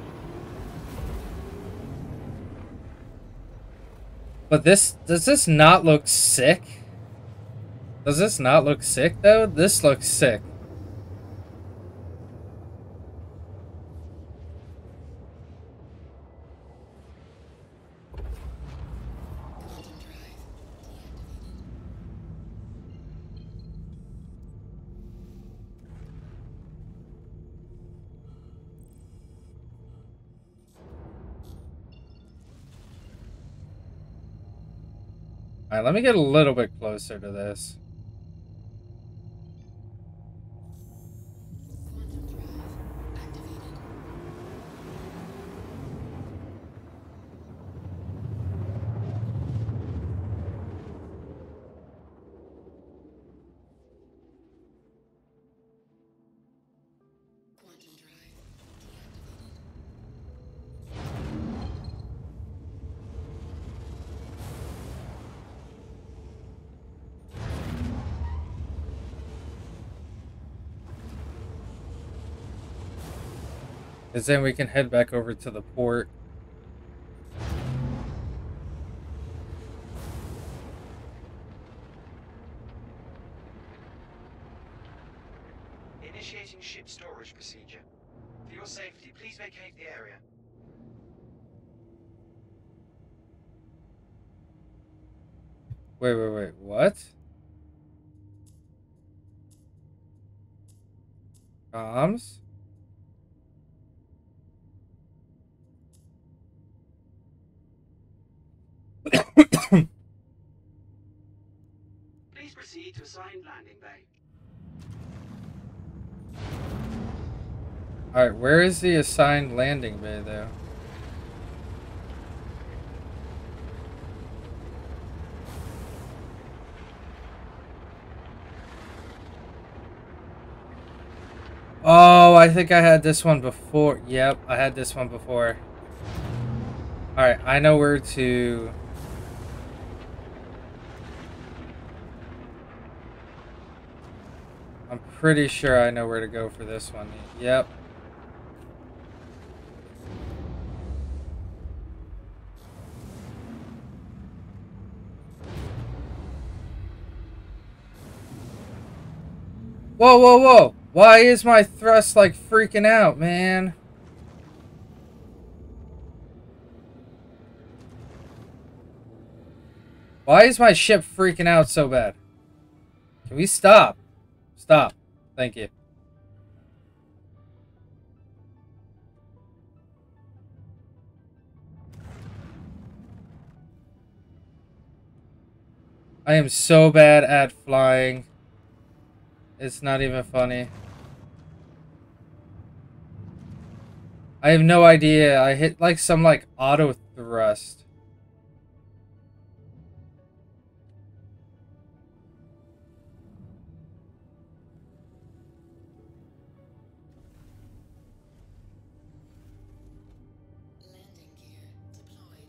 But this, does this not look sick? Does this not look sick though? This looks sick. Quantum drive deactivated. Alright, let me get a little bit closer to this. Quantum drive activated. Quantum drive deactivated. Because then we can head back over to the port. Initiating ship storage procedure. For your safety, please vacate the area. Wait, wait, wait, what? Comms? Please proceed to assigned landing bay. Alright, where is the assigned landing bay, though? Oh, I think I had this one before. Yep, I had this one before. Alright, I know where to... I'm pretty sure I know where to go for this one. Yep. Whoa, whoa, whoa! Why is my thrust like freaking out, man? Why is my ship freaking out so bad? Can we stop? Stop. Thank you. I am so bad at flying. It's not even funny. I have no idea. I hit like some like auto thrust. Landing gear deployed.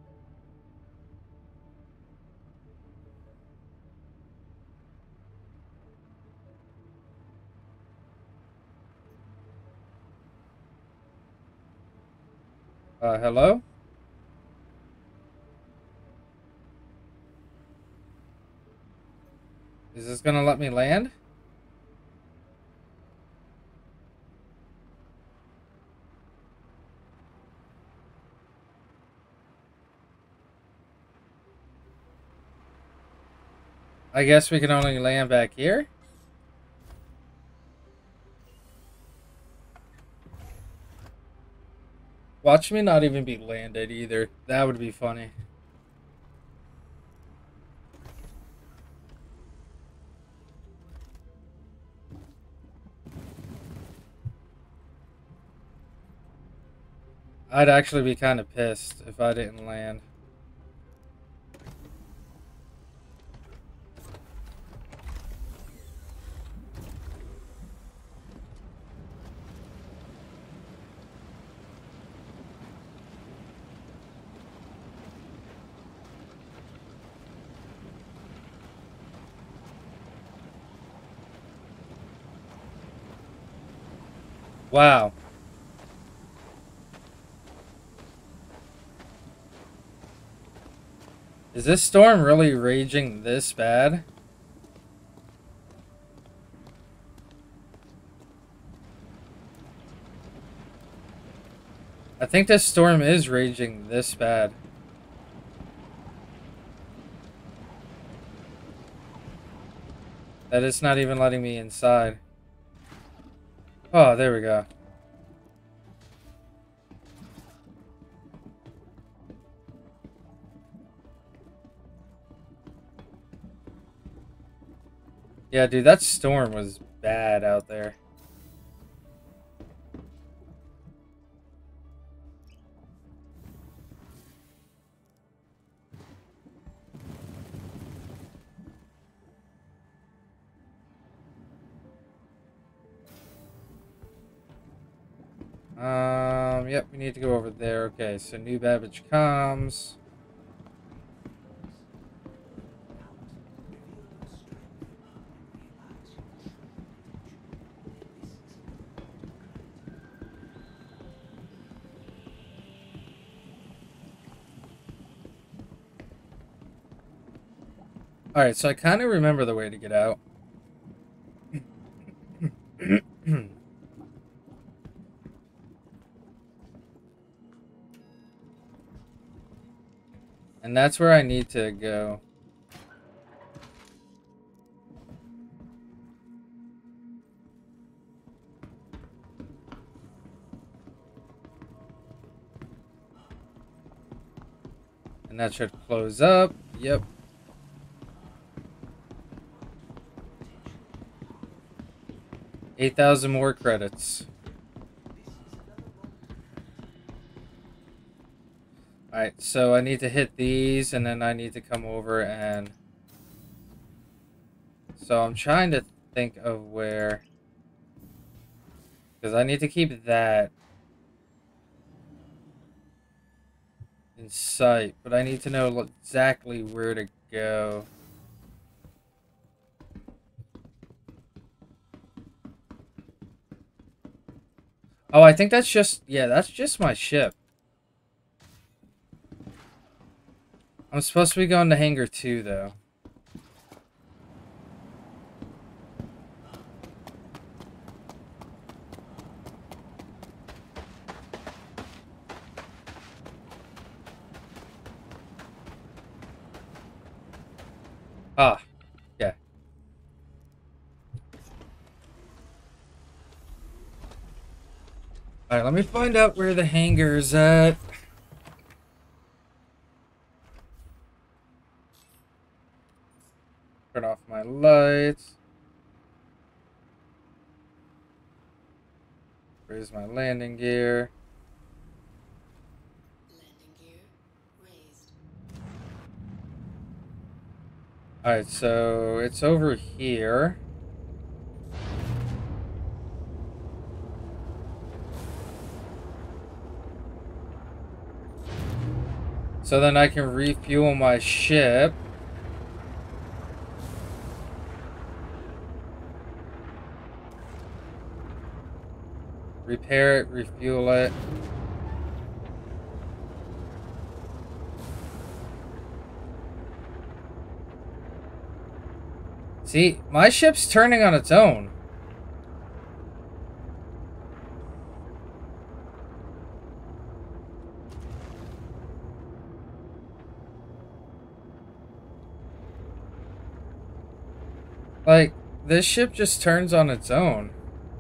Uh, hello? Is this gonna let me land? I guess we can only land back here? Watch me not even be landed either. That would be funny. I'd actually be kind of pissed if I didn't land. Wow. Is this storm really raging this bad? I think this storm is raging this bad. That it's not even letting me inside. Oh, there we go. Yeah, dude, that storm was bad out there. Um, yep, we need to go over there. Okay, so New Babbage comms. Alright, so I kind of remember the way to get out. And that's where I need to go. And that should close up. Yep. eight thousand more credits. Alright, so I need to hit these, and then I need to come over and... So I'm trying to think of where... Because I need to keep that in sight, but I need to know exactly where to go. Oh, I think that's just... Yeah, that's just my ship. I'm supposed to be going to Hangar two, though. Ah, yeah. Alright, let me find out where the hangar's at. Turn off my lights. Raise my landing gear. Landing gear raised. Alright, so it's over here. So then I can refuel my ship. Repair it, refuel it. See, my ship's turning on its own. Like, this ship just turns on its own.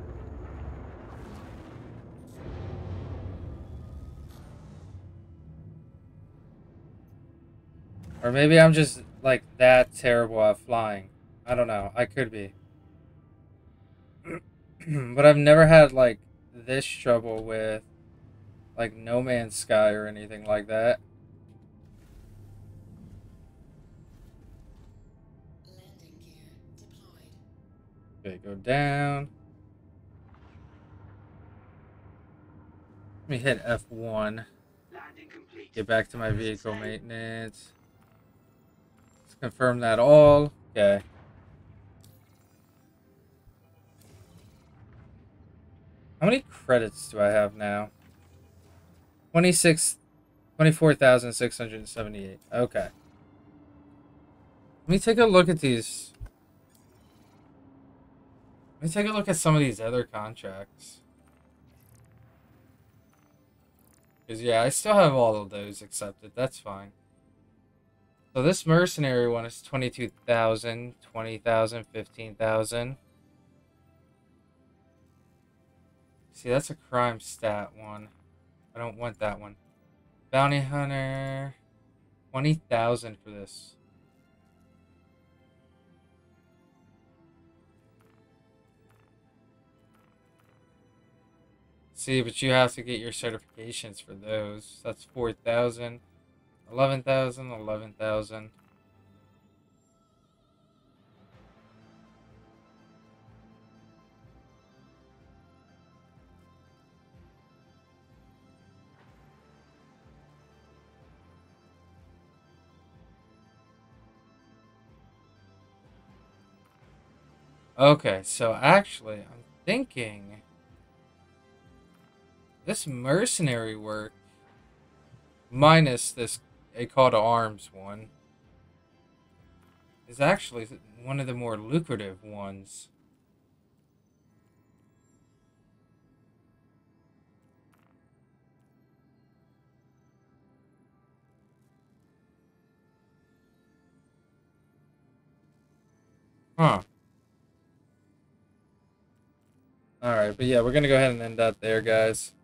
Or maybe I'm just, like, that terrible at flying. I don't know. I could be. But I've never had, like, this trouble with, like, No Man's Sky or anything like that. Landing gear deployed. Okay, go down. Let me hit F one. Landing complete. Get back to my vehicle maintenance. Let's confirm that all. Okay. How many credits do I have now? twenty-six, twenty-four thousand six hundred seventy-eight. Okay. Let me take a look at these. Let me take a look at some of these other contracts. Because, yeah, I still have all of those accepted. That's fine. So this mercenary one is twenty-two thousand, twenty thousand, fifteen thousand. See, that's a crime stat one. I don't want that one. Bounty hunter, twenty thousand for this. See, but you have to get your certifications for those. That's four thousand, eleven thousand, eleven thousand. Okay, so actually, I'm thinking this mercenary work minus this a call to arms one is actually one of the more lucrative ones. Huh. Alright, but yeah, we're gonna go ahead and end that there, guys.